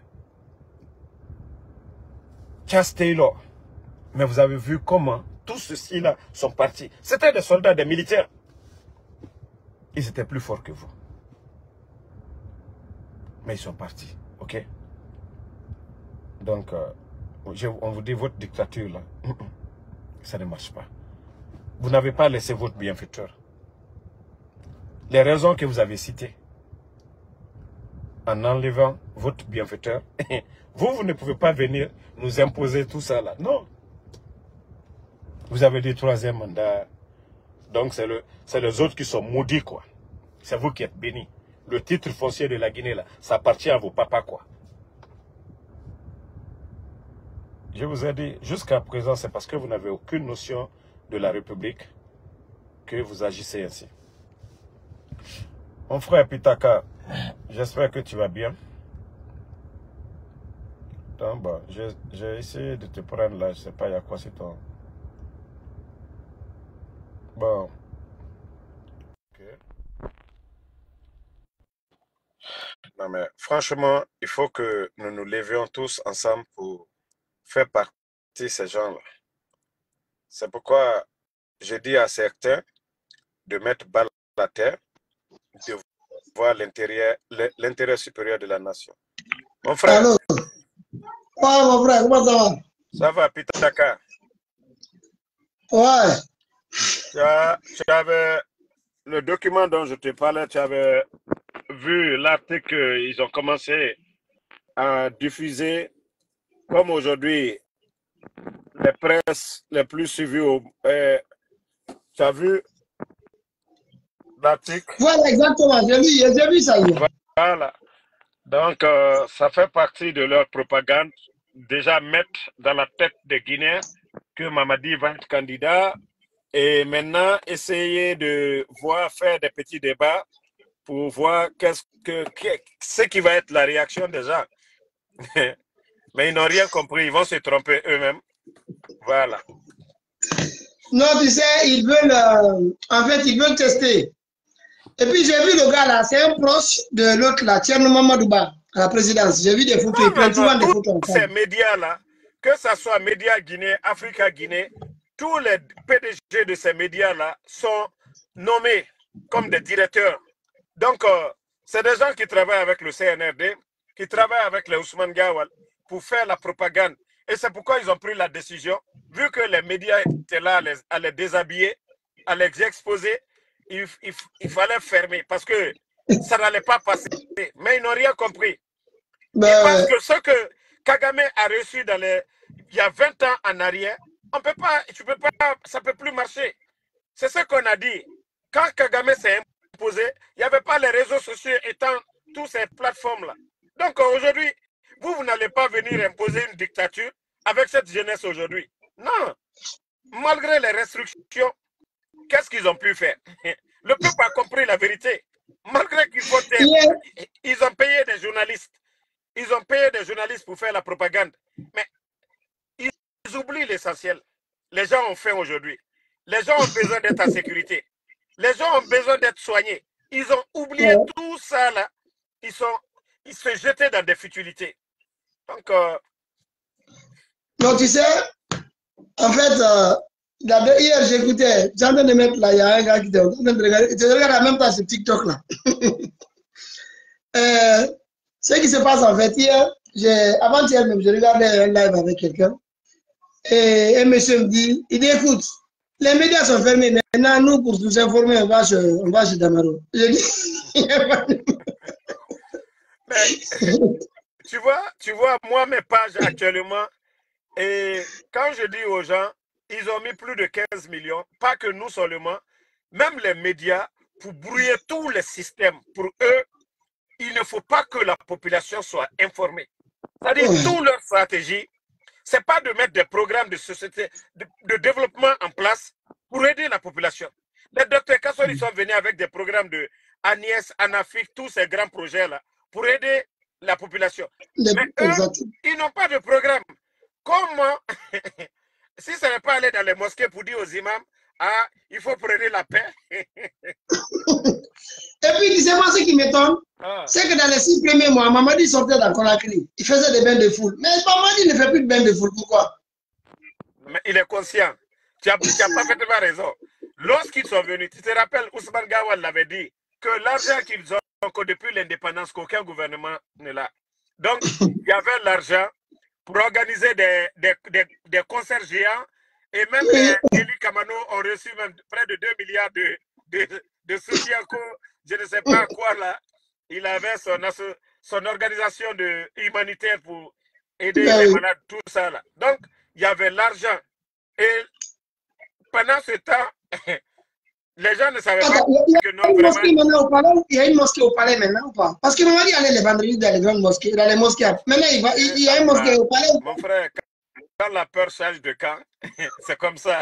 Charles Taylor. Mais vous avez vu comment tous ceux-ci-là sont partis. C'était des soldats, des militaires. Ils étaient plus forts que vous. Mais ils sont partis. Ok? Donc, euh, je, on vous dit, votre dictature, là, ça ne marche pas. Vous n'avez pas laissé votre bienfaiteur. Les raisons que vous avez citées, en enlevant votre bienfaiteur, vous, vous ne pouvez pas venir nous imposer tout ça, là. Non. Vous avez dit troisième mandat. Donc, c'est le, c'est les autres qui sont maudits, quoi. C'est vous qui êtes bénis. Le titre foncier de la Guinée, là, ça appartient à vos papas, quoi. Je vous ai dit, jusqu'à présent, c'est parce que vous n'avez aucune notion de la République que vous agissez ainsi. Mon frère Pitaka, j'espère que tu vas bien. Donc, bon, j'ai essayé de te prendre là, je ne sais pas, il y a quoi c'est ton... Bon. Ok. Non mais, franchement, il faut que nous nous levions tous ensemble pour faire partie de ces gens-là. C'est pourquoi je dis à certains de mettre balle à la terre, de voir l'intérêt l'intérêt supérieur de la nation. Mon frère. Allô? Ouais, mon frère, comment ça va? Ça va, Pitaka? Ouais. Tu, as, tu avais le document dont je te parlais, tu avais vu l'article qu'ils ont commencé à diffuser, comme aujourd'hui, les presses les plus suivies. Au, euh, tu as vu l'article? Voilà, exactement, j'ai vu, j'ai vu ça hier. Voilà. Donc, euh, ça fait partie de leur propagande. Déjà mettre dans la tête des Guinéens que Mamadi va être candidat et maintenant essayer de voir faire des petits débats pour voir qu'est-ce que, que ce qui va être la réaction des gens. Mais ils n'ont rien compris, ils vont se tromper eux-mêmes. Voilà. Non, tu sais, ils veulent, euh, en fait, ils veulent tester. Et puis j'ai vu le gars là, c'est un proche de l'autre là, Thierno Mamadouba, à la présidence. J'ai vu des photos, non, ils prennent souvent des photos. Tous ces médias-là, que ce soit Média Guinée, Africa Guinée, tous les P D G de ces médias-là sont nommés comme des directeurs. Donc, euh, c'est des gens qui travaillent avec le C N R D, qui travaillent avec les Ousmane Gawal pour faire la propagande. Et c'est pourquoi ils ont pris la décision, vu que les médias étaient là à les, à les déshabiller, à les exposer, il, il, il fallait fermer parce que ça n'allait pas passer. Mais ils n'ont rien compris. Ben... Ils pensent que ce que Kagame a reçu dans les, il y a vingt ans en arrière, on peut pas, tu peux pas, ça ne peut plus marcher. C'est ce qu'on a dit. Quand Kagame s'est imposé, il n'y avait pas les réseaux sociaux étant toutes ces plateformes-là. Donc aujourd'hui, vous, vous n'allez pas venir imposer une dictature avec cette jeunesse aujourd'hui. Non. Malgré les restrictions, qu'est-ce qu'ils ont pu faire? Le peuple a compris la vérité. Malgré qu'ils font taire, Yeah. ils ont payé des journalistes. Ils ont payé des journalistes pour faire la propagande. Mais ils oublient l'essentiel. Les gens ont faim aujourd'hui. Les gens ont besoin d'être en sécurité. Les gens ont besoin d'être soignés. Ils ont oublié Yeah. tout ça là. Ils, sont, ils se jetaient dans des futilités. Donc, euh... Donc, tu sais, en fait, euh, hier, j'écoutais, j'ai en train de mettre là, il y a un gars qui était en train de regarder, je regarde en même temps sur TikTok là. euh, ce qui se passe en fait, hier, avant-hier même, je regardais un live avec quelqu'un, et un monsieur me dit, il dit, écoute, les médias sont fermés, maintenant, nous, pour nous informer, on va chez, on va chez Damaro. Je dis, mais, tu vois, tu vois, moi, mes pages actuellement, et quand je dis aux gens, ils ont mis plus de quinze millions, pas que nous seulement, même les médias, pour brouiller tous les systèmes. Pour eux, il ne faut pas que la population soit informée. C'est-à-dire, toute leur stratégie, ce n'est pas de mettre des programmes de société, de, de développement en place pour aider la population. Les docteurs Kassori ils sont venus avec des programmes de Agnès, Anafik, tous ces grands projets-là, pour aider la population. Les, Mais eux, ils n'ont pas de programme. Comment, si ce n'est pas aller dans les mosquées pour dire aux imams, ah, il faut prendre la paix. Et puis, tu sais moi ce qui m'étonne, ah. c'est que dans les six premiers mois, Mamadi sortait dans Conakry. Il faisait des bains de foule. Mais Mamadi ne fait plus de bains de foule. Pourquoi? Mais il est conscient. Tu n'as parfaitement raison. Lorsqu'ils sont venus, tu te rappelles, Ousmane Gawal l'avait dit, que l'argent qu'ils ont que depuis l'indépendance, qu'aucun gouvernement n'est là. Donc, il y avait l'argent pour organiser des, des, des, des concerts géants. Et même les Eli Kamano ont reçu même près de deux milliards de, de, de soutien. Je ne sais pas quoi là. Il avait son, son organisation de, humanitaire pour aider les malades, tout ça là. Donc, il y avait l'argent. Et pendant ce temps, les gens ne savaient pas que non, vraiment... Il y a une mosquée au palais maintenant ou pas? Parce que Mamadi allait les vendredis dans les grandes mosquées, dans les mosquées. Maintenant, il, va, il y a une mosquée au palais. Mon frère, quand la peur change de camp, c'est comme ça.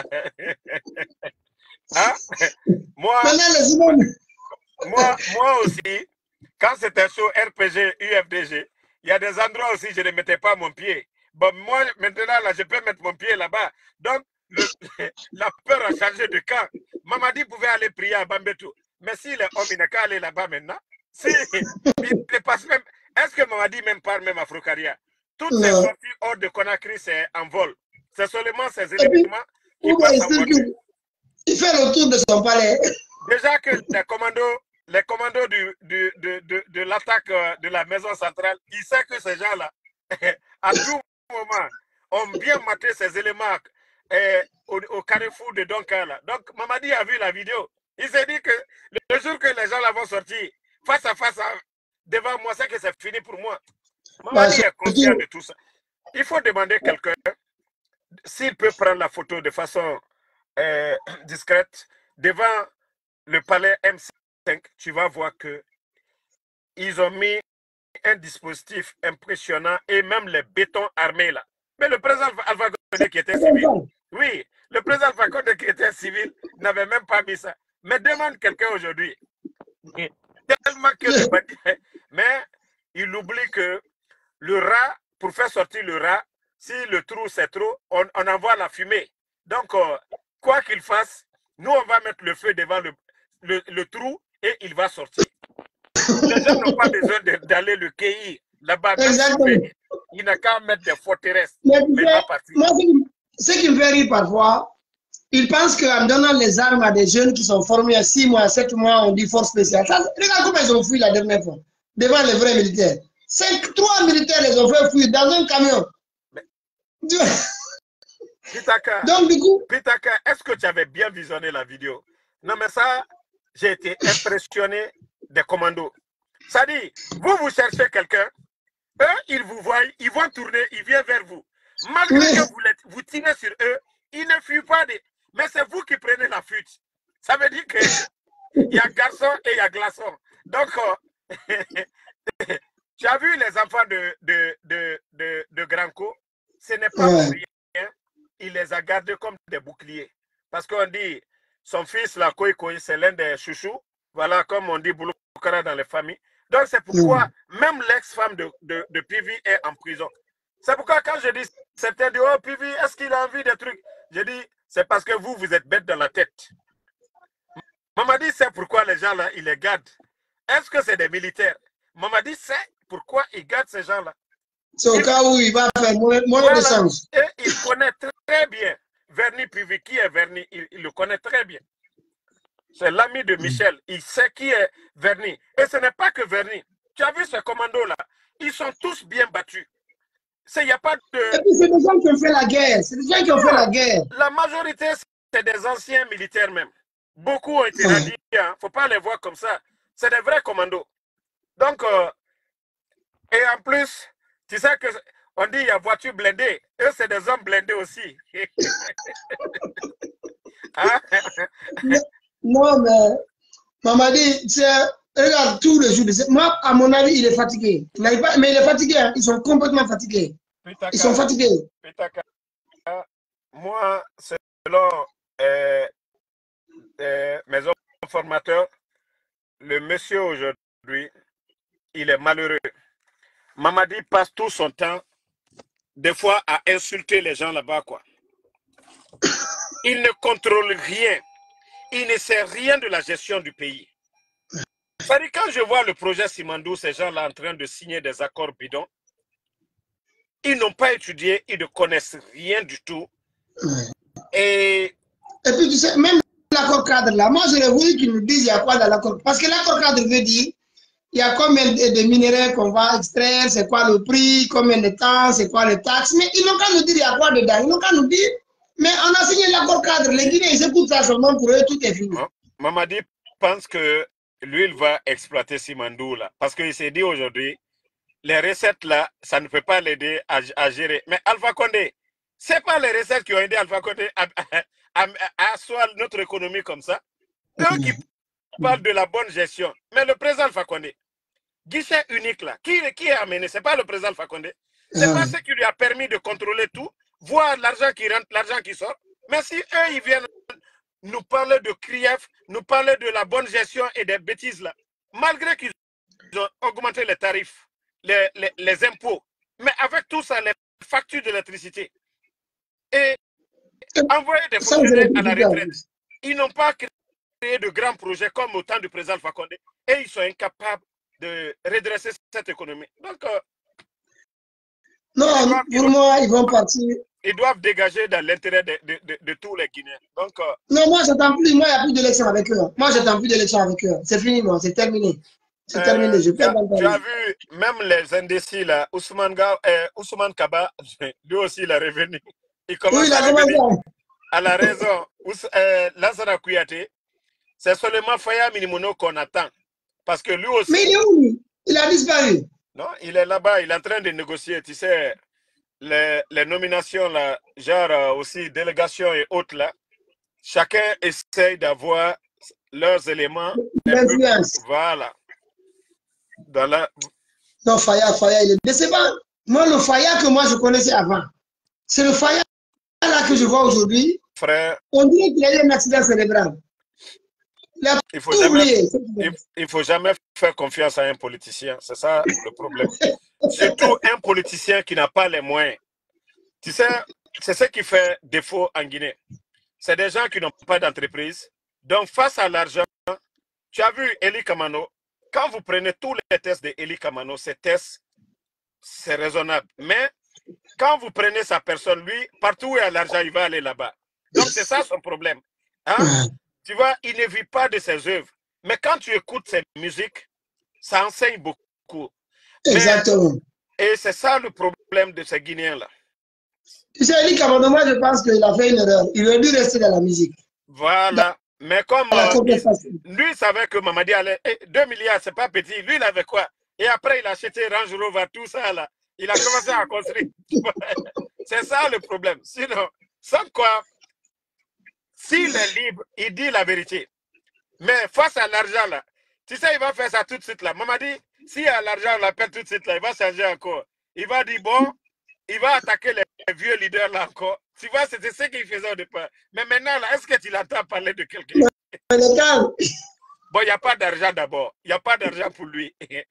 Hein? Moi, moi, moi aussi, quand c'était chaud R P G, U F D G, il y a des endroits aussi je ne mettais pas mon pied. Bon, moi, maintenant, là, je peux mettre mon pied là-bas. Donc, le, la peur a changé de camp. Mamadi pouvait aller prier à Bambetou. Mais si les hommes, il n'a qu'à aller là-bas maintenant. Si, il passe même... Est-ce que Mamadi même parle même Afro-Caria? Toutes ces sorties hors de Conakry, c'est en vol. C'est seulement ces éléments qui passent en vol. Il fait le tour de son palais. Déjà que les commandos, les commandos du, du, de, de, de l'attaque de la maison centrale, ils savent que ces gens-là, à tout moment, ont bien maté ces éléments eh, au, au carrefour de Donkala. Donc, Mamadi a vu la vidéo. Il s'est dit que le jour que les gens là vont sortir face à face à, devant moi, c'est que c'est fini pour moi. Mamadi est conscient de tout ça. Il faut demander à quelqu'un s'il peut prendre la photo de façon euh, discrète devant le palais M cinq. Tu vas voir que ils ont mis un dispositif impressionnant et même les bétons armés là. Mais le président Alpha Condé qui était civil, oui, le président Alpha Condé qui était civil n'avait même pas mis ça. Mais demande quelqu'un aujourd'hui. Tellement que le bâtiment, mais il oublie que le rat, pour faire sortir le rat, si le trou c'est trop, on, on envoie la fumée. Donc, euh, quoi qu'il fasse, nous on va mettre le feu devant le, le, le trou et il va sortir. Les gens n'ont pas besoin d'aller le cueillir là-bas. Il n'a qu'à mettre des forteresses. Mais, mais il va partir. Moi, ce qui me fait rire parfois, ils pensent qu'en donnant les armes à des jeunes qui sont formés à six mois, sept mois, on dit force spéciale. Ça, regarde comment ils ont fui la dernière fois, devant les vrais militaires. Cinq, trois militaires les ont fait fuir dans un camion. Mais... Pitaka, donc du coup... Pitaka, est-ce que tu avais bien visionné la vidéo? Non, mais ça, j'ai été impressionné des commandos. Ça dit, vous, vous cherchez quelqu'un, eux, ils vous voient, ils vont tourner, ils viennent vers vous. Malgré oui. que vous, les, vous tirez sur eux, ils ne fuient pas. De... Mais c'est vous qui prenez la fuite. Ça veut dire qu'il y a garçon et il y a glaçon. Donc, euh, tu as vu les enfants de, de, de, de, de Granco, ce n'est pas pour rien. Il les a gardés comme des boucliers. Parce qu'on dit, son fils, la Koy Koy, c'est l'un des chouchous. Voilà, comme on dit, Bouloukara dans les familles. Donc, c'est pourquoi mmh. même l'ex-femme de, de, de P V est en prison. C'est pourquoi quand je dis, certains disent, oh, P V, est-ce qu'il a envie des trucs? Je dis, c'est parce que vous, vous êtes bête dans la tête. Mamadi sait pourquoi les gens là, ils les gardent. Est-ce que c'est des militaires? Mamadi sait pourquoi ils gardent ces gens-là. C'est au cas où il va faire moins, moins de sens. Et il connaît très bien Verny P V. Qui est Verny? Il, il le connaît très bien. C'est l'ami de Michel. Il sait qui est Verny. Et ce n'est pas que Verny. Tu as vu ce commando-là? Ils sont tous bien battus. Il n'y a pas de... Et puis c'est des gens qui ont fait la guerre. C'est des gens qui ont fait la guerre. La majorité, c'est des anciens militaires même. Beaucoup ont été radiés. Il ne faut pas les voir comme ça. C'est des vrais commandos. Donc, euh, et en plus, tu sais que on dit il y a voiture blindée. Eux, c'est des hommes blindés aussi. Hein? Non, mais Mamadi, regarde tous les jours. Moi, à mon avis, il est fatigué. Il pas, mais il est fatigué. Hein. Ils sont complètement fatigués. Pitaka, Ils sont fatigués. Pitaka, moi, selon euh, euh, mes formateurs, le monsieur aujourd'hui, il est malheureux. Mamadi passe tout son temps, des fois, à insulter les gens là-bas, quoi. Il ne contrôle rien. Il ne sait rien de la gestion du pays. C'est-à-dire, quand je vois le projet Simandou, ces gens-là en train de signer des accords bidons, ils n'ont pas étudié, ils ne connaissent rien du tout. Et, Et puis, tu sais, même l'accord cadre là, moi, j'aurais voulu qu'ils nous disent il y a quoi dans l'accord. Parce que l'accord cadre veut dire il y a combien de, de minéraux qu'on va extraire, c'est quoi le prix, combien de temps, c'est quoi les taxes. Mais ils n'ont qu'à nous dire il y a quoi dedans. Ils n'ont qu'à nous dire. Mais on a signé l'accord cadre. Les Guinéens, ils écoutent ça seulement pour eux, tout est fini. Mamadi pense que lui, il va exploiter Simandou là. Parce qu'il s'est dit aujourd'hui, les recettes là, ça ne peut pas l'aider à, à gérer. Mais Alpha Condé, ce n'est pas les recettes qui ont aidé Alpha Condé à, à, à, à asseoir notre économie comme ça. Eux qui parlent de la bonne gestion. Mais le président Alpha Condé, guichet unique là, qui, qui est amené? Ce n'est pas le président Alpha Condé. Ce n'est pas ce qui lui a permis de contrôler tout, voir l'argent qui rentre, l'argent qui sort. Mais si eux, ils viennent nous parler de C R I E F, nous parler de la bonne gestion et des bêtises là, malgré qu'ils ont augmenté les tarifs, les, les, les impôts, mais avec tout ça, les factures d'électricité, et envoyer des fonctionnaires à la retraite, ils n'ont pas créé de grands projets comme au temps du président Alpha Condé, et ils sont incapables de redresser cette économie. Donc, euh, non, doivent, pour moi, ils vont partir. Ils doivent dégager dans l'intérêt de, de, de, de tous les Guinéens. Donc, euh, non, moi, j'attends plus. Moi, il n'y a plus d'élection avec eux. Moi, j'attends plus d'élection avec eux. C'est fini, moi. C'est terminé. C'est euh, terminé. Je tu, as, tu as vu, même les indécis, là, Ousmane, Ga, euh, Ousmane Kaba, lui aussi, il est revenu. Il commence oui, il a à revenir. À la raison. euh, Lansana Kouyaté, c'est seulement Faya Minimono qu'on attend. Parce que lui aussi. Mais il est où? Il a disparu. Non, il est là-bas. Il est en train de négocier. Tu sais, les, les nominations, là, genre euh, aussi délégation et autres, là. Chacun essaye d'avoir leurs éléments. Peu, voilà. Dans la... Non, Faya, Faya, il est décevant. Moi, le Faya que moi je connaissais avant, c'est le Faya là que je vois aujourd'hui. Frère. On dirait qu'il a eu un accident cérébral. Il faut, jamais, il, il faut jamais faire confiance à un politicien. C'est ça le problème. Surtout un politicien qui n'a pas les moyens. Tu sais, c'est ce qui fait défaut en Guinée. C'est des gens qui n'ont pas d'entreprise. Donc, face à l'argent, tu as vu Eli Kamano. Quand vous prenez tous les tests de Eli Kamano, ces tests, c'est raisonnable. Mais quand vous prenez sa personne, lui, partout où il y a l'argent, il va aller là-bas. Donc, c'est ça son problème. Hein? Tu vois, il ne vit pas de ses œuvres. Mais quand tu écoutes ses musiques, ça enseigne beaucoup. Exactement. Mais, et c'est ça le problème de ces Guinéens-là. Tu sais, Eli Kamano, moi, je pense qu'il a fait une erreur. Il aurait dû rester dans la musique. Voilà. Mais comme euh, il, lui, il savait que Mamadi allait... Eh, deux milliards, c'est pas petit. Lui, il avait quoi? Et après, il a acheté Range Rover, tout ça, là. Il a commencé à construire. C'est ça le problème. Sinon, sans quoi, s'il est libre, il dit la vérité. Mais face à l'argent, là, tu sais, il va faire ça tout de suite, là. Mamadi, s'il y a l'argent, on l'appelle tout de suite, là, il va changer encore. Il va dire, bon, il va attaquer les vieux leaders là encore. Tu vois, c'était ce qu'il faisait au départ. Mais maintenant, là, est-ce que tu l'entends parler de quelqu'un? Bon, il n'y a pas d'argent d'abord. Il n'y a pas d'argent pour lui. Il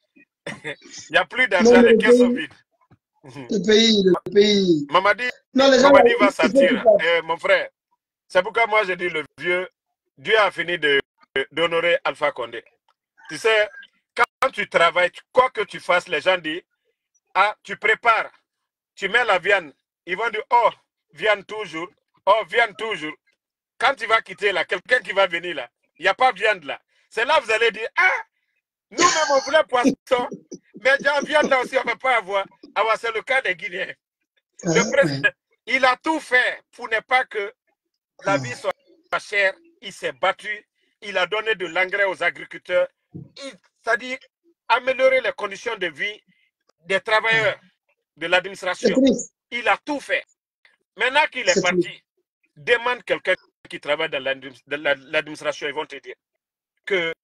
n'y a plus d'argent, les caisses sont vides. Le pays, le pays. Mamadi, non, les gens, Mamadi va sortir. Eh, mon frère, c'est pourquoi moi je dis le vieux, Dieu a fini d'honorer Alpha Condé. Tu sais, quand tu travailles, quoi que tu fasses, les gens disent, ah, tu prépares, tu mets la viande. Ils vont dire, oh, viande toujours, oh, viande toujours. Quand tu vas quitter là, quelqu'un qui va venir là, il n'y a pas de viande là. C'est là que vous allez dire, ah, nous-mêmes on voulait poisson, mais dans viande là aussi on ne va pas avoir. Alors c'est le cas des Guinéens. Le président, il a tout fait pour ne pas que la vie soit chère. Il s'est battu, il a donné de l'engrais aux agriculteurs, c'est-à-dire améliorer les conditions de vie des travailleurs de l'administration. Il a tout fait. Maintenant qu'il est, est parti, triste. Demande quelqu'un qui travaille dans l'administration, ils vont te dire que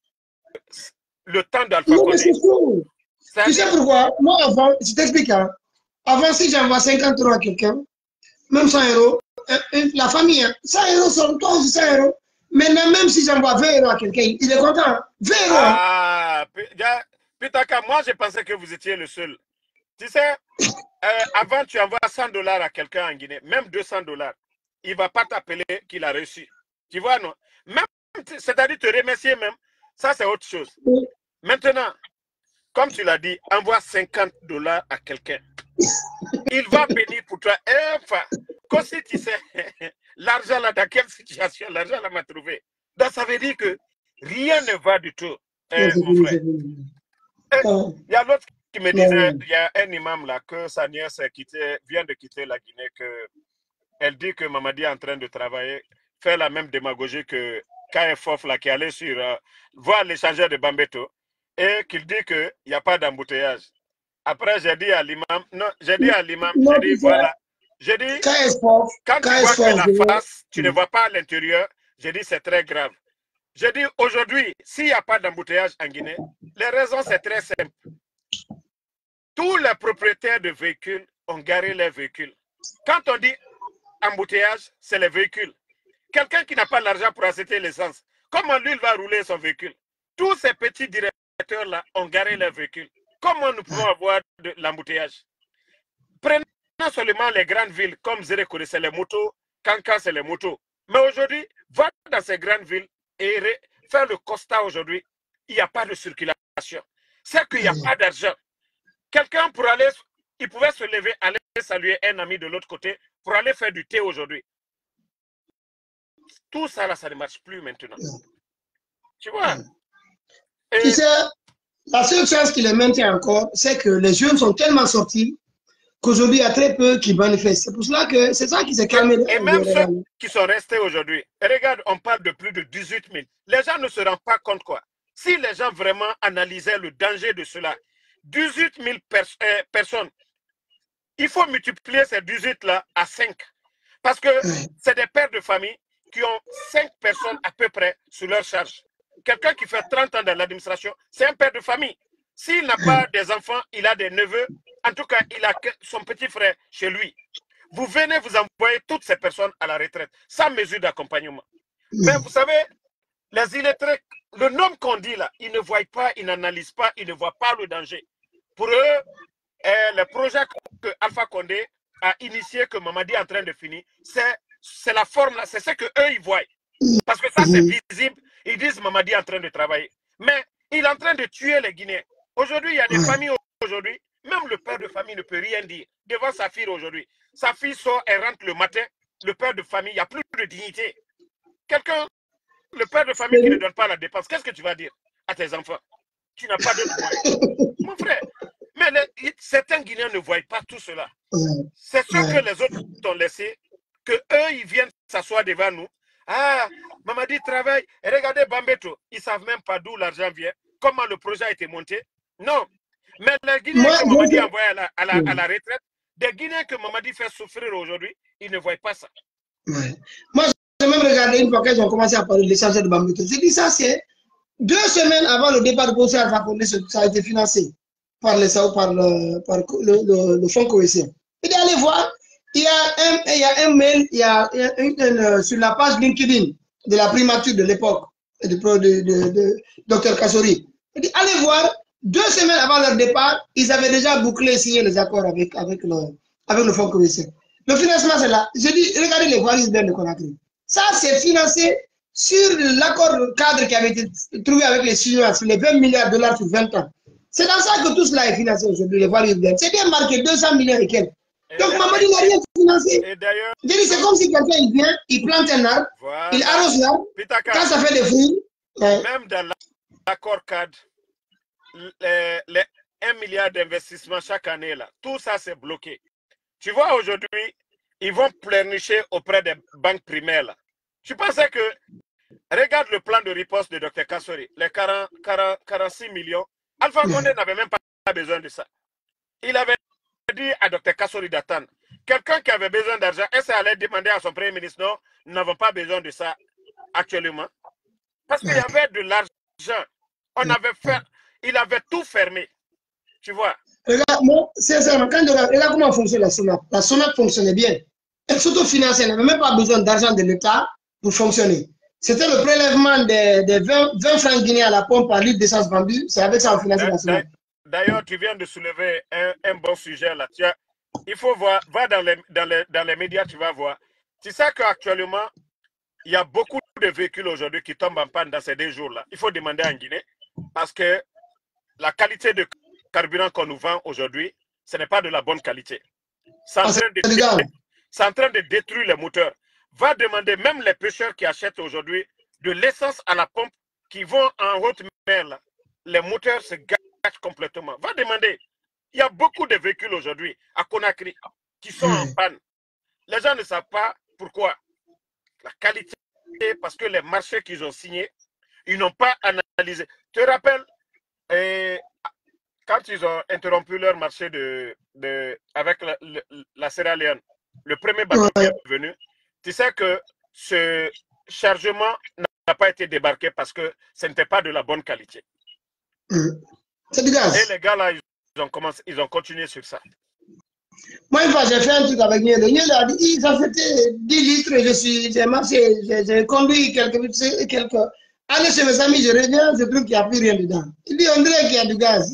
le temps d'Alpha Condé. Tu sais pourquoi? Moi, avant, je t'explique. Hein. Avant, si j'envoie cinquante euros à quelqu'un, même cent euros, la famille, hein, cent euros sont toi aussi cent euros. Maintenant, même si j'envoie vingt euros à quelqu'un, il est content. vingt euros. Ah, Pitaka, moi, je pensais que vous étiez le seul. Tu sais, euh, avant, tu envoies cent dollars à quelqu'un en Guinée, même deux cents dollars. Il ne va pas t'appeler qu'il a reçu. Tu vois, non? Même, c'est-à-dire te remercier même, ça, c'est autre chose. Oui. Maintenant, comme tu l'as dit, envoie cinquante dollars à quelqu'un. Il va bénir pour toi. Enfin, comme si tu sais, l'argent là, dans quelle situation l'argent là m'a trouvé. Donc, ça veut dire que rien ne va du tout, euh, mon frère. Il y a l'autre qui me disait, il y a un imam là, que sa nièce quitté, vient de quitter la Guinée, que elle dit que Mamadi est en train de travailler, fait la même démagogie que K F O F là, qui allait sur, euh, voir l'échangeur de Bambeto, et qu'il dit qu'il n'y a pas d'embouteillage. Après, j'ai dit à l'imam, non, j'ai dit à l'imam, j'ai dit, voilà, j'ai dit, quand tu vois que la face, tu ne vois pas l'intérieur, j'ai dit, c'est très grave. J'ai dit, aujourd'hui, s'il n'y a pas d'embouteillage en Guinée, les raisons, c'est très simple. Tous les propriétaires de véhicules ont garé leurs véhicules. Quand on dit embouteillage, c'est les véhicules. Quelqu'un qui n'a pas l'argent pour acheter l'essence, comment lui, il va rouler son véhicule? Tous ces petits directeurs-là ont garé leurs véhicules. Comment nous pouvons avoir de l'embouteillage? Prenons seulement les grandes villes comme Zérekore, c'est les motos, Kankan, c'est les motos. Mais aujourd'hui, va dans ces grandes villes et faire le constat aujourd'hui, il n'y a pas de circulation. C'est qu'il n'y a pas d'argent. Quelqu'un pour aller, il pouvait se lever, aller saluer un ami de l'autre côté pour aller faire du thé aujourd'hui. Tout ça là, ça ne marche plus maintenant. Tu vois? Et... Tu sais, la seule chose qui les maintient encore, c'est que les jeunes sont tellement sortis qu'aujourd'hui, il y a très peu qui manifestent. C'est pour cela que c'est ça qui s'est calmé. Et, et même ceux qui sont restés aujourd'hui, regarde, on parle de plus de dix-huit mille. Les gens ne se rendent pas compte quoi. Si les gens vraiment analysaient le danger de cela, dix-huit mille pers euh, personnes, il faut multiplier ces dix-huit là à cinq. Parce que c'est des pères de famille qui ont cinq personnes à peu près sur leur charge. Quelqu'un qui fait trente ans dans l'administration, c'est un père de famille. S'il n'a pas des enfants, il a des neveux. En tout cas, il a son petit frère chez lui. Vous venez vous envoyer toutes ces personnes à la retraite, sans mesure d'accompagnement. Mais vous savez, les illettrés, le nom qu'on dit là, ils ne voient pas, ils n'analysent pas, ils ne voient pas le danger. Pour eux, eh, le projet que Alpha Condé a initié, que Mamadi est en train de finir, c'est la forme là, c'est ce qu'eux ils voient. Parce que ça c'est visible, ils disent Mamadi est en train de travailler. Mais il est en train de tuer les Guinéens. Aujourd'hui, il y a des familles aujourd'hui, même le père de famille ne peut rien dire devant sa fille aujourd'hui. Sa fille sort, elle rentre le matin, le père de famille, il n'y a plus de dignité. Quelqu'un, le père de famille qui ne donne pas la dépense, qu'est-ce que tu vas dire à tes enfants? Tu n'as pas d'autre moyen. Mon frère, mais les, certains Guinéens ne voient pas tout cela. C'est ce que les autres ont laissé, que eux, ils viennent s'asseoir devant nous. Ah, Mamadi travaille, et regardez Bambeto, ils ne savent même pas d'où l'argent vient, comment le projet a été monté. Non, mais les Guinéens Moi, que Mamadi envoie à la, à, la, à la retraite, des Guinéens que Mamadi fait souffrir aujourd'hui, ils ne voient pas ça. Ouais. Moi, j'ai même regardé une fois qu'ils ont commencé à parler de l'échange de Bambeto. J'ai dit ça, c'est deux semaines avant le départ de Conseil Alpha Condé, ça a été financé par, les, par, le, par le, le, le fonds cohésien. Il est allé voir, il y a un, il y a un mail, il y a une, une, une, sur la page LinkedIn de la primature de l'époque, de, de, de, de docteur Kassori. Il dit, allez voir, deux semaines avant leur départ, ils avaient déjà bouclé et signé les accords avec, avec, le, avec le fonds commercial. Le financement, c'est là. Je dis, regardez les voies de Conakry. Ça, c'est financé sur l'accord cadre qui avait été trouvé avec les Chinois, sur les vingt milliards de dollars sur vingt ans. C'est dans ça que tout cela est financé aujourd'hui, les voies urbaines. C'est bien marqué deux cents millions et quelques. Donc, Mamadi n'a rien financé. Et d'ailleurs, c'est comme si quelqu'un il vient, il plante un arbre, voilà. Il arrose l'arbre, quand ça fait des fruits. Ouais. Même dans l'accord cadre, les, les un milliard d'investissements chaque année, là, tout ça c'est bloqué. Tu vois, aujourd'hui, ils vont pleurnicher auprès des banques primaires. Là. Tu pensais que, regarde le plan de riposte de docteur Kassori, les quarante, quarante, quarante-six millions, Alpha Condé n'avait même pas besoin de ça. Il avait dit à docteur Kassori d'attendre. Quelqu'un qui avait besoin d'argent, est-ce qu'il allait demander à son premier ministre, non, nous n'avons pas besoin de ça actuellement. Parce qu'il y avait de l'argent. On avait fait, il avait tout fermé. Tu vois. Regarde, moi, sincèrement, quand je regarde, regarde comment fonctionne la SONAP. La SONAP fonctionnait bien. Elle s'autofinancée, elle n'avait même pas besoin d'argent de l'État pour fonctionner. C'était le prélèvement des, des vingt, vingt francs guinéens à la pompe par litre d'essence vendue. C'est avec ça qu'on finançait la SONAP. D'ailleurs, tu viens de soulever un, un bon sujet là. Tu as, il faut voir, va dans les, dans, les, dans les médias, tu vas voir. Tu sais qu'actuellement, il y a beaucoup de véhicules aujourd'hui qui tombent en panne dans ces deux jours-là. Il faut demander en Guinée parce que la qualité de carburant qu'on nous vend aujourd'hui, ce n'est pas de la bonne qualité. C'est en, ah, en train de détruire les moteurs. Va demander même les pêcheurs qui achètent aujourd'hui de l'essence à la pompe qui vont en haute mer. Là. Les moteurs se gâchent complètement. Va demander. Il y a beaucoup de véhicules aujourd'hui à Conakry qui sont mmh. en panne. Les gens ne savent pas pourquoi. La qualité, parce que les marchés qu'ils ont signés, ils n'ont pas analysé. Tu te rappelles, et quand ils ont interrompu leur marché de, de, avec la, la, la Sierra Leone, le premier bateau ouais. qui est venu, tu sais que ce chargement n'a pas été débarqué parce que ce n'était pas de la bonne qualité. Mmh. C'est du gaz. Et les gars là, ils ont, commencé, ils ont continué sur ça. Moi, une fois, j'ai fait un truc avec Niel. Niel a dit, ça fait dix litres, je suis, j'ai marché, j'ai conduit quelques, quelques... Allez chez mes amis, je reviens, je trouve qu'il n'y a plus rien dedans. Il dit, on dirait qu'il y a du gaz.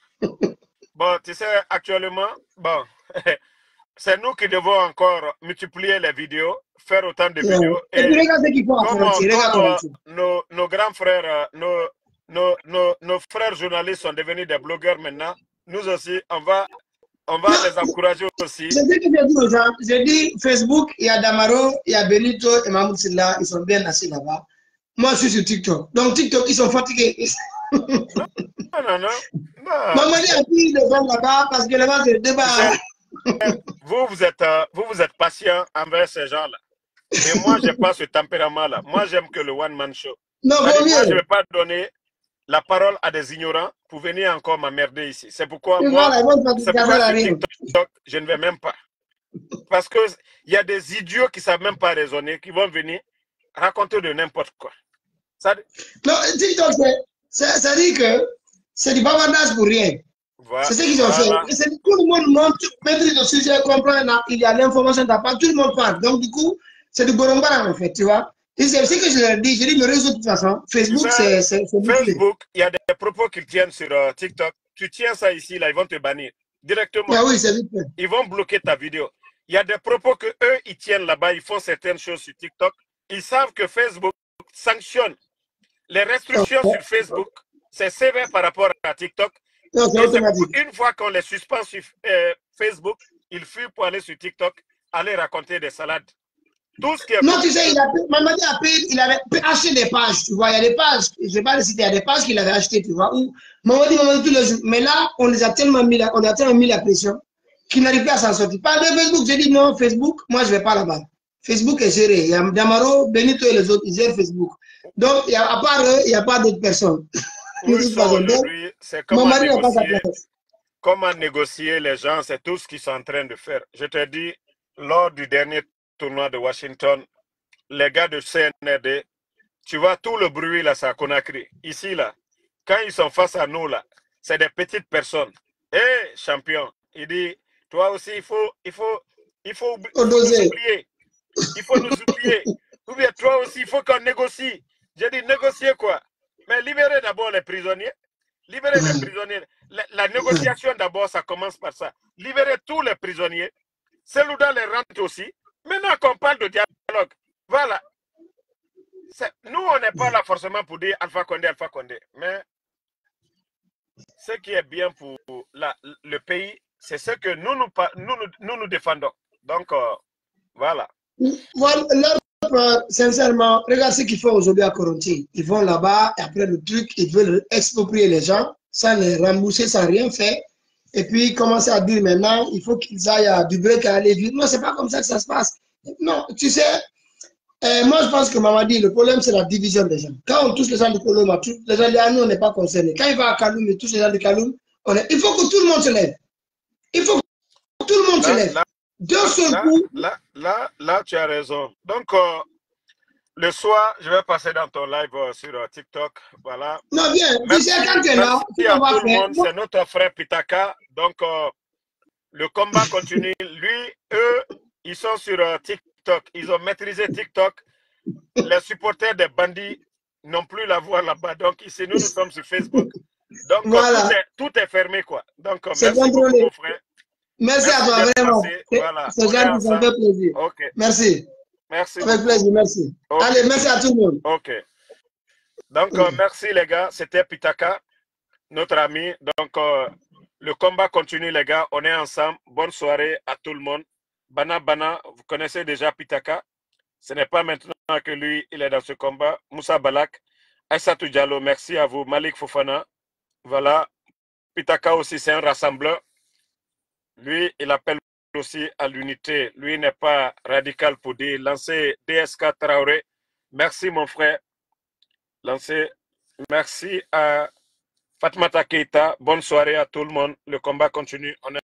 Bon, tu sais, actuellement, bon, c'est nous qui devons encore multiplier les vidéos, faire autant de yeah. vidéos. Et, et puis, regarde ce qu'il faut comme, comme, comme nos, nos grands frères, nos, nos, nos, nos frères journalistes sont devenus des blogueurs maintenant, nous aussi, on va... On va les encourager aussi. C'est ce que j'ai dit aux gens. J'ai dit Facebook, il y a Damaro, il y a Benito et Mahmoud Silla, ils sont bien assis là-bas. Moi, je suis sur TikTok. Donc, TikTok, ils sont fatigués. Non, non, non. non. Maman a pris les gens là-bas parce que là-bas, c'est le débat. Vous, vous êtes, euh, vous, vous êtes patient envers ces gens-là. Et moi, je n'ai pas ce tempérament-là. Moi, j'aime que le one-man show. Non, moi, je ne vais pas donner la parole à des ignorants pour venir encore m'emmerder ici. C'est pourquoi moi, c'est pourquoi sur TikTok, je ne vais même pas. Parce qu'il y a des idiots qui ne savent même pas raisonner, qui vont venir raconter de n'importe quoi. Ça... Non, TikTok, ça dit que c'est du bavardage pour rien. Voilà. C'est ce qu'ils ont voilà. fait. Tout le monde montre, maîtrise le sujet, comprend, il y a l'information d'apart, tout le monde parle. Donc, du coup, c'est du borombaran en fait, tu vois. C'est ce que je leur dis, je dis le réseau de toute façon. Facebook, c'est... Facebook, il y a des propos qu'ils tiennent sur uh, TikTok. Tu tiens ça ici, là, ils vont te bannir directement. Ah oui, c'est vite. Ils vont bloquer ta vidéo. Il y a des propos que eux, ils tiennent là-bas, ils font certaines choses sur TikTok. Ils savent que Facebook sanctionne. Les restrictions oh. sur Facebook, c'est sévère par rapport à TikTok. Non, une fois qu'on les suspend sur euh, Facebook, ils fuient pour aller sur TikTok, aller raconter des salades. Tout ce qui est non, tu sais, il a, Mamadi a payé, il avait acheté des pages, tu vois, il y a des pages, je ne vais pas les citer, il y a des pages qu'il avait achetées, tu vois, où Mamadi, Mamadi, tous les jours. Mais là, on les a tellement mis la, on a tellement mis la pression qu'il n'arrive pas à s'en sortir. Par de Facebook, j'ai dit non, Facebook, moi, je ne vais pas là-bas. Facebook est géré. Il y a Damaro, Benito et les autres, ils gèrent Facebook. Donc, il y a, à part eux, il n'y a pas d'autres personnes. C'est comment, négocier, comment négocier les gens, c'est tout ce qu'ils sont en train de faire. Je te dis, lors du dernier tournoi de Washington, les gars de C N R D, tu vois tout le bruit là, ça à Conakry. Ici là, quand ils sont face à nous là, c'est des petites personnes. Hé, hey, champion, il dit, toi aussi, il faut, il faut, Il faut, il faut nous Odoser. oublier. Il faut nous oublier. Ou bien toi aussi, il faut qu'on négocie. J'ai dit négocier quoi? Mais libérer d'abord les prisonniers. Libérer les prisonniers. La, la négociation d'abord, ça commence par ça. Libérer tous les prisonniers. Selouda les rentre aussi. Maintenant qu'on parle de dialogue, voilà. Nous, on n'est pas là forcément pour dire Alpha Condé, Alpha Condé. Mais ce qui est bien pour la, le pays, c'est ce que nous nous, nous, nous, nous défendons. Donc, euh, voilà. Voilà, leur, sincèrement, regarde ce qu'ils font aujourd'hui à Coronti. Ils vont là-bas, et après le truc, ils veulent exproprier les gens, sans les rembourser, sans rien faire. Et puis, commencer à dire maintenant, il faut qu'ils aillent à du break à aller vite. Non, c'est pas comme ça que ça se passe. Non, tu sais, euh, moi, je pense que Mamadi, le problème, c'est la division des gens. Quand on touche les gens de Coloma, les gens de nous, on n'est pas concernés. Quand il va à Kaloum, il touche les gens de Kaloum, on est... il faut que tout le monde se lève. Il faut que tout le monde là, se lève. Là, Deux seuls là, coups. Là, là, là, tu as raison. Donc, euh, le soir, je vais passer dans ton live euh, sur euh, TikTok. Voilà. Non, bien. Merci, tu sais, quand tu es là, merci à tout le monde. C'est notre frère Pitaka. Donc, euh, le combat continue. Lui, eux, ils sont sur euh, TikTok. Ils ont maîtrisé TikTok. Les supporters des bandits n'ont plus la voix là-bas. Donc, ici, nous, nous sommes sur Facebook. Donc, voilà. tout, est, tout est fermé, quoi. Donc, merci beaucoup, mon frère. Merci, merci à toi, vraiment. Voilà. C'est genre ça fait plaisir. Okay. Merci. Merci. Avec beaucoup. plaisir, merci. Okay. Allez, merci à tout le monde. OK. Donc, okay. euh, merci, les gars. C'était Pitaka, notre ami. Donc, euh, le combat continue, les gars. On est ensemble. Bonne soirée à tout le monde. Bana Bana, vous connaissez déjà Pitaka. Ce n'est pas maintenant que lui, il est dans ce combat. Moussa Balak, Aïssatou Diallo, merci à vous. Malik Fofana, voilà. Pitaka aussi, c'est un rassembleur. Lui, il appelle aussi à l'unité. Lui n'est pas radical pour dire lancer D S K Traoré. Merci, mon frère. Lancer. Merci à Fatmata Keita. Bonne soirée à tout le monde. Le combat continue. On est